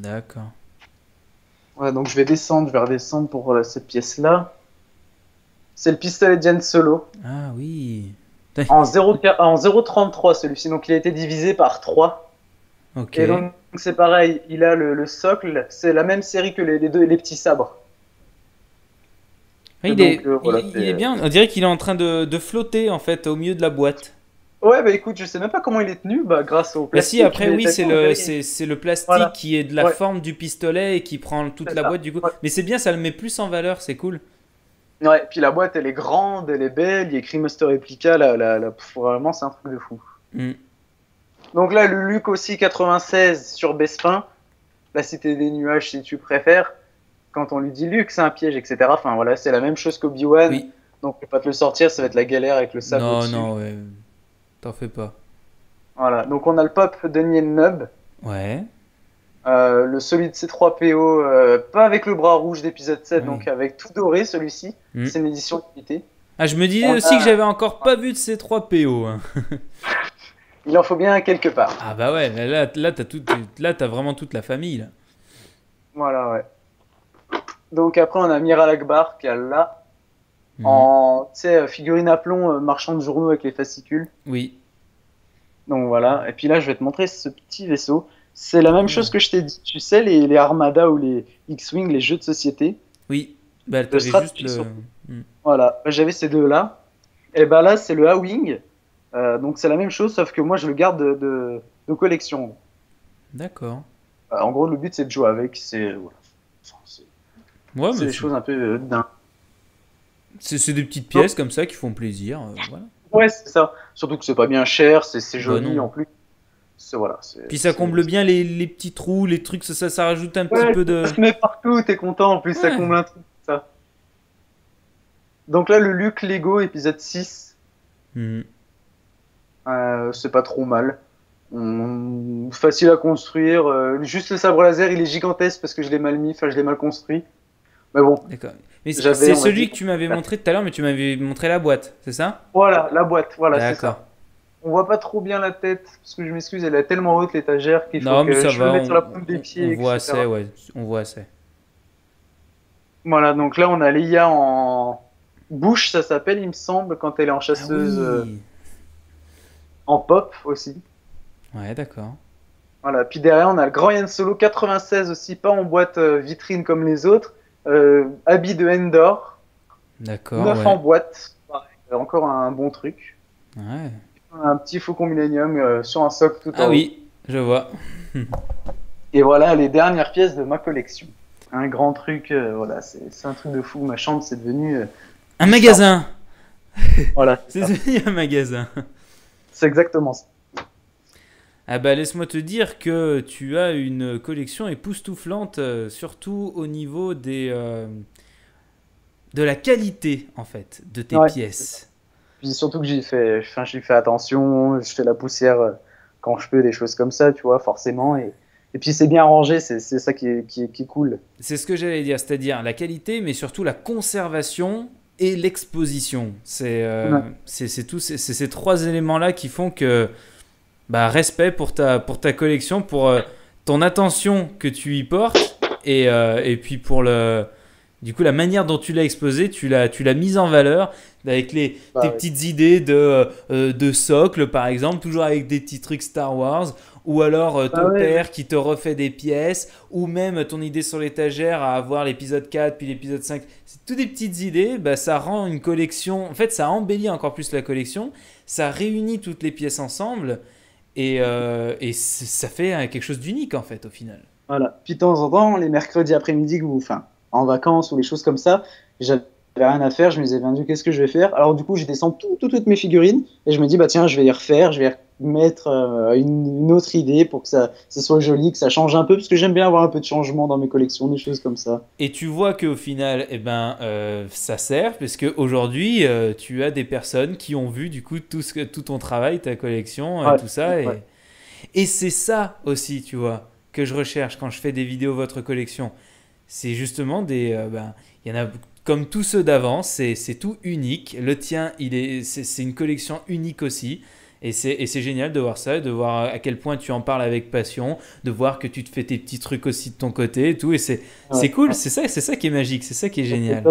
D'accord. Ouais, donc je vais descendre, je vais redescendre pour euh, cette pièce-là. C'est le pistolet de Jan Solo. Ah oui. En zéro virgule trente-trois celui-ci, donc il a été divisé par trois. Ok. Et donc c'est pareil, il a le, le socle, c'est la même série que les, les deux, les petits sabres. Il, donc, est, euh, voilà, il, il est bien, on dirait qu'il est en train de, de flotter en fait au milieu de la boîte. Ouais, bah écoute, je sais même pas comment il est tenu, bah grâce au Bah plastique. si, après mais oui, t'as c'est vu, on le, dirait- c'est, c'est le plastique Voilà. qui est de la Ouais. forme du pistolet et qui prend toute C'est la ça. boîte du coup. Ouais. Mais c'est bien, ça le met plus en valeur, c'est cool. Ouais, puis la boîte elle est grande, elle est belle, il y a écrit Master Replica, la, la, la, pff, vraiment c'est un truc de fou. Mm. Donc là, le Luke aussi quatre-vingt-seize sur Bespin, la cité des nuages si tu préfères. Quand on lui dit Luke, c'est un piège, et cetera. Enfin voilà, c'est la même chose qu'Obi-Wan. Oui. Donc je vais pas te le sortir, ça va être la galère avec le sable Non, au-dessus. non, ouais. T'en fais pas. Voilà, donc on a le pop de Nien Nub, Ouais. euh, le solide C trois P O, euh, pas avec le bras rouge d'épisode sept, Oui. donc avec tout doré celui-ci. Mm. C'est une édition limitée. Ah, je me disais On aussi a- que j'avais encore pas vu de ces trois P O. hein. Il en faut bien un quelque part. Ah bah ouais, là, là, là, t'as tout, là, t'as vraiment toute la famille là. Voilà, ouais. Donc après, on a Miral Akbar qui a là, Mm. en tu sais, figurine à plomb, euh, marchand de journaux avec les fascicules. Oui. Donc voilà, et puis là, je vais te montrer ce petit vaisseau. C'est la même Ouais. chose que je t'ai dit, tu sais, les, les Armada ou les X-Wing, les jeux de société. Oui. Bah t'avais stratégie juste le. sur- Mm. Voilà, j'avais ces deux-là. Et bah là, c'est le A-Wing. Euh, donc c'est la même chose, sauf que moi, je le garde de, de, de collection. D'accord. Euh, en gros, le but, c'est de jouer avec. C'est voilà. Enfin, c'est- Ouais, c'est mais des c'est- choses un peu euh, dingues. c'est c'est des petites pièces comme ça qui font plaisir. euh, voilà. Ouais, c'est ça. Surtout que c'est pas bien cher, c'est c'est Bah joli non. en plus. C'est voilà. c'est- Puis ça c'est- comble bien les, les petits trous, les trucs, ça, ça, ça rajoute un petit Ouais, peu de. ça se met partout, t'es content en plus, ça Ouais. comble un truc. Ça. Donc là, le Luke Lego épisode six, Mm. euh, c'est pas trop mal. On- Facile à construire. euh, juste le sabre laser, il est gigantesque parce que je l'ai mal mis, enfin je l'ai mal construit. Mais bon, D'accord. Mais c'est J'avais, c'est on va celui dire- que tu m'avais montré tout à l'heure, mais tu m'avais montré la boîte, c'est ça? voilà, la boîte, voilà, c'est D'accord. ça. On voit pas trop bien la tête, parce que je m'excuse, elle est tellement haute l'étagère qu'il faut Non, mais que ça je va, le mette on, sur la pointe des on- pieds, on voit et cetera. assez, ouais, on voit assez. Voilà, donc là on a Leia en bouche, ça s'appelle, il me semble, quand elle est en Ah chasseuse, euh, oui. en pop aussi. Ouais, d'accord. Voilà, puis derrière on a le grand Yann Solo quatre-vingt-seize aussi, pas en boîte euh, vitrine comme les autres, euh, habit de Endor, D'accord, neuf ouais. en boîte, pareil, euh, encore un bon truc. Ouais. Un petit Faucon Millennium euh, sur un socle tout en Ah haut. oui, je vois. Et voilà les dernières pièces de ma collection. Un grand truc, euh, voilà, c'est c'est un truc de fou. Ma chambre, c'est devenu. euh, Un magasin! voilà, C'est c'est ça. devenu un magasin. C'est exactement ça. Ah bah laisse-moi te dire que tu as une collection époustouflante, euh, surtout au niveau des, euh, de la qualité en fait de tes Ouais, c'est pièces. Puis surtout que j'y fais, enfin, j'y fais attention, je fais la poussière euh, quand je peux, des choses comme ça, tu vois, forcément. Et, et puis c'est bien rangé, c'est c'est ça qui est, qui, est, qui est cool. C'est ce que j'allais dire, c'est-à-dire la qualité, mais surtout la conservation et l'exposition. C'est euh, Ouais. c'est c'est tous ces, c'est ces trois éléments-là qui font que bah, respect pour ta, pour ta collection, pour euh, ton attention que tu y portes, et, euh, et puis pour le, du coup, la manière dont tu l'as exposé, tu l'as, tu l'as mise en valeur avec les, Bah tes ouais. petites idées de, euh, de socle, par exemple, toujours avec des petits trucs Star Wars, ou alors euh, ton Ah ouais, père qui te refait des pièces, ou même ton idée sur l'étagère à avoir l'épisode quatre puis l'épisode cinq. C'est toutes des petites idées, bah, ça rend une collection, en fait, ça embellit encore plus la collection, ça réunit toutes les pièces ensemble, et, euh, et c- ça fait euh, quelque chose d'unique, en fait, au final. Voilà. Puis de temps en temps, les mercredis après-midi, ou enfin, en vacances ou les choses comme ça, j'avais rien à faire, je me disais, ben, qu'est-ce que je vais faire? Alors du coup, je descends tout, tout- toutes mes figurines et je me dis, bah tiens, je vais les refaire, je vais mettre euh, une, une autre idée pour que ça, ça soit joli, que ça change un peu, parce que j'aime bien avoir un peu de changement dans mes collections, des choses comme ça. Et tu vois qu'au final, eh ben, euh, ça sert, parce qu'aujourd'hui, euh, tu as des personnes qui ont vu du coup tout, ce que- tout ton travail, ta collection, et Ouais, tout ça. Et, ouais. et c'est ça aussi, tu vois, que je recherche quand je fais des vidéos votre collection. C'est justement des... euh, ben, il y en a comme tous ceux d'avant, c'est c'est tout unique. Le tien, il est, c'est c'est une collection unique aussi. Et c'est et c'est génial de voir ça, de voir à quel point tu en parles avec passion, de voir que tu te fais tes petits trucs aussi de ton côté et tout. Et c'est Ouais. c'est cool, c'est ça, c'est ça qui est magique, c'est ça qui est C'est génial. top.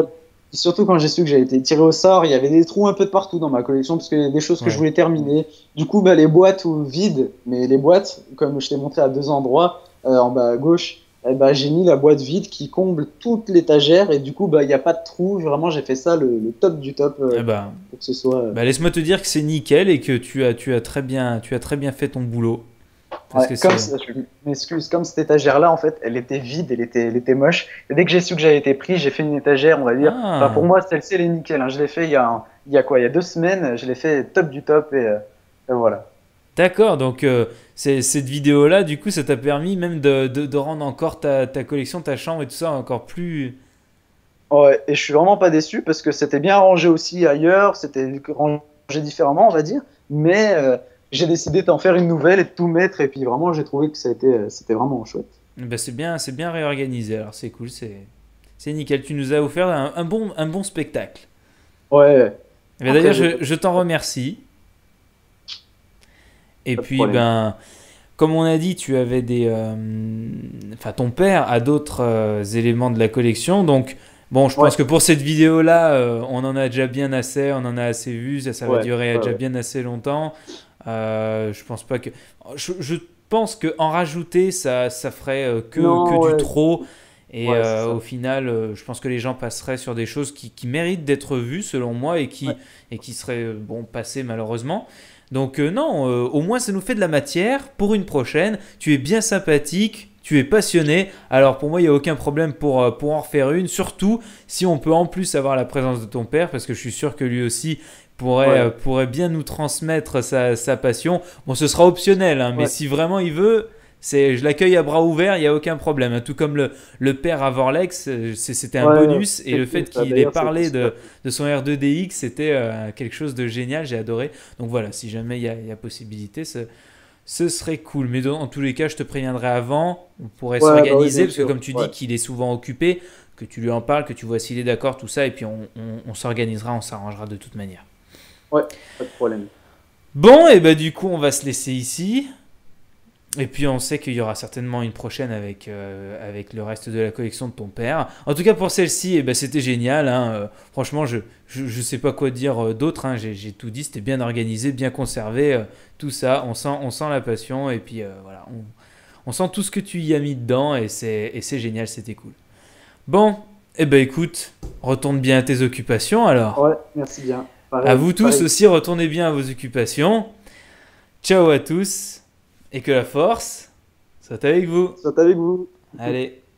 Surtout quand j'ai su que j'avais été tiré au sort, il y avait des trous un peu de partout dans ma collection parce qu'il y a des choses que je Ouais. voulais terminer. Du coup, bah, les boîtes ou vides, mais les boîtes, comme je t'ai montré à deux endroits, euh, en bas à gauche, eh bah, j'ai mis la boîte vide qui comble toute l'étagère et du coup, bah, il n'y a pas de trou. Vraiment, j'ai fait ça le, le top du top Eh euh, ben, pour que ce soit. euh, bah, laisse-moi te dire que c'est nickel et que tu as, tu as très bien, tu as très bien fait ton boulot. Parce Ouais, que comme c'est. ça, je m'excuse, comme cette étagère-là, en fait, elle était vide, elle était, elle était moche. Et dès que j'ai su que j'avais été pris, j'ai fait une étagère, on va dire. Enfin, pour Ah, moi, celle-ci, elle est nickel, hein. Je l'ai fait il y a, un- il y a quoi? Il y a deux semaines, je l'ai fait top du top et, euh, et voilà. d'accord. Donc, euh, c'est- cette vidéo-là, du coup, ça t'a permis même de, de- de rendre encore ta, ta collection, ta chambre et tout ça encore plus. Ouais, et je suis vraiment pas déçu parce que c'était bien rangé aussi ailleurs, c'était rangé différemment, on va dire. Mais euh, j'ai décidé d'en faire une nouvelle et de tout mettre. Et puis vraiment, j'ai trouvé que ça a été- c'était vraiment chouette. Bah, c'est bien, c'est bien réorganisé. Alors, c'est cool, c'est, c'est nickel. Tu nous as offert un, un bon, un bon spectacle. Ouais, Eh ben, après, d'ailleurs, j'ai je, pas je t'en remercie. Et pas de puis, problème. ben, comme on a dit, tu avais des. euh, Enfin, ton père a d'autres euh, éléments de la collection. Donc, bon, je Ouais, pense que pour cette vidéo-là, euh, on en a déjà bien assez. On en a assez vu. Ça, ça va ouais, durer ouais, déjà ouais. bien assez longtemps. Euh, je pense pas que. Je, je pense qu'en rajouter, ça, ça ferait euh, que, que Non, du ouais, trop. Et ouais, c'est euh, au ça. final, euh, je pense que les gens passeraient sur des choses qui, qui méritent d'être vues, selon moi, et Ouais, qui, et qui seraient euh, bon, passées malheureusement. Donc euh, non, euh, au moins ça nous fait de la matière pour une prochaine. Tu es bien sympathique, tu es passionné. Alors pour moi, il n'y a aucun problème pour, euh, pour en refaire une. Surtout si on peut en plus avoir la présence de ton père, parce que je suis sûr que lui aussi pourrait, euh, ouais, pourrait bien nous transmettre sa, sa passion. Bon, ce sera optionnel, hein, mais ouais. si vraiment il veut, c'est, je l'accueille à bras ouverts, il n'y a aucun problème, hein. Tout comme le, le père à Vorlex, euh, c'est- c'était un Ouais, bonus. Et c'est le cool fait ça. qu'il ait D'ailleurs, c'était parlé super de, cool. de son R deux D X, c'était euh, quelque chose de génial, j'ai adoré. Donc voilà, si jamais il y a, il y a possibilité, ce, ce serait cool. Mais dans, en tous les cas, je te préviendrai avant. On pourrait Ouais, bah oui, s'organiser, bien parce que sûr. comme tu Ouais, dis qu'il est souvent occupé, que tu lui en parles, que tu vois s'il est d'accord, tout ça, et puis on, on- on s'organisera, on s'arrangera de toute manière. ouais, pas de problème. Bon, et bah du coup, on va se laisser ici. Et puis on sait qu'il y aura certainement une prochaine avec, euh, avec le reste de la collection de ton père. En tout cas pour celle-ci, eh ben, c'était génial, hein. Euh, franchement, je, je, je sais pas quoi dire euh, d'autre, hein. J'ai, j'ai tout dit, c'était bien organisé, bien conservé, euh, tout ça. On sent, on sent la passion et puis euh, voilà, on, on sent tout ce que tu y as mis dedans et c'est, et c'est génial, c'était cool. Bon, eh ben écoute, retourne bien à tes occupations alors. Ouais, merci bien. À Pareil, vous tous pareil. aussi, retournez bien à vos occupations. Ciao à tous et que la force soit avec vous. Soit avec vous. Allez.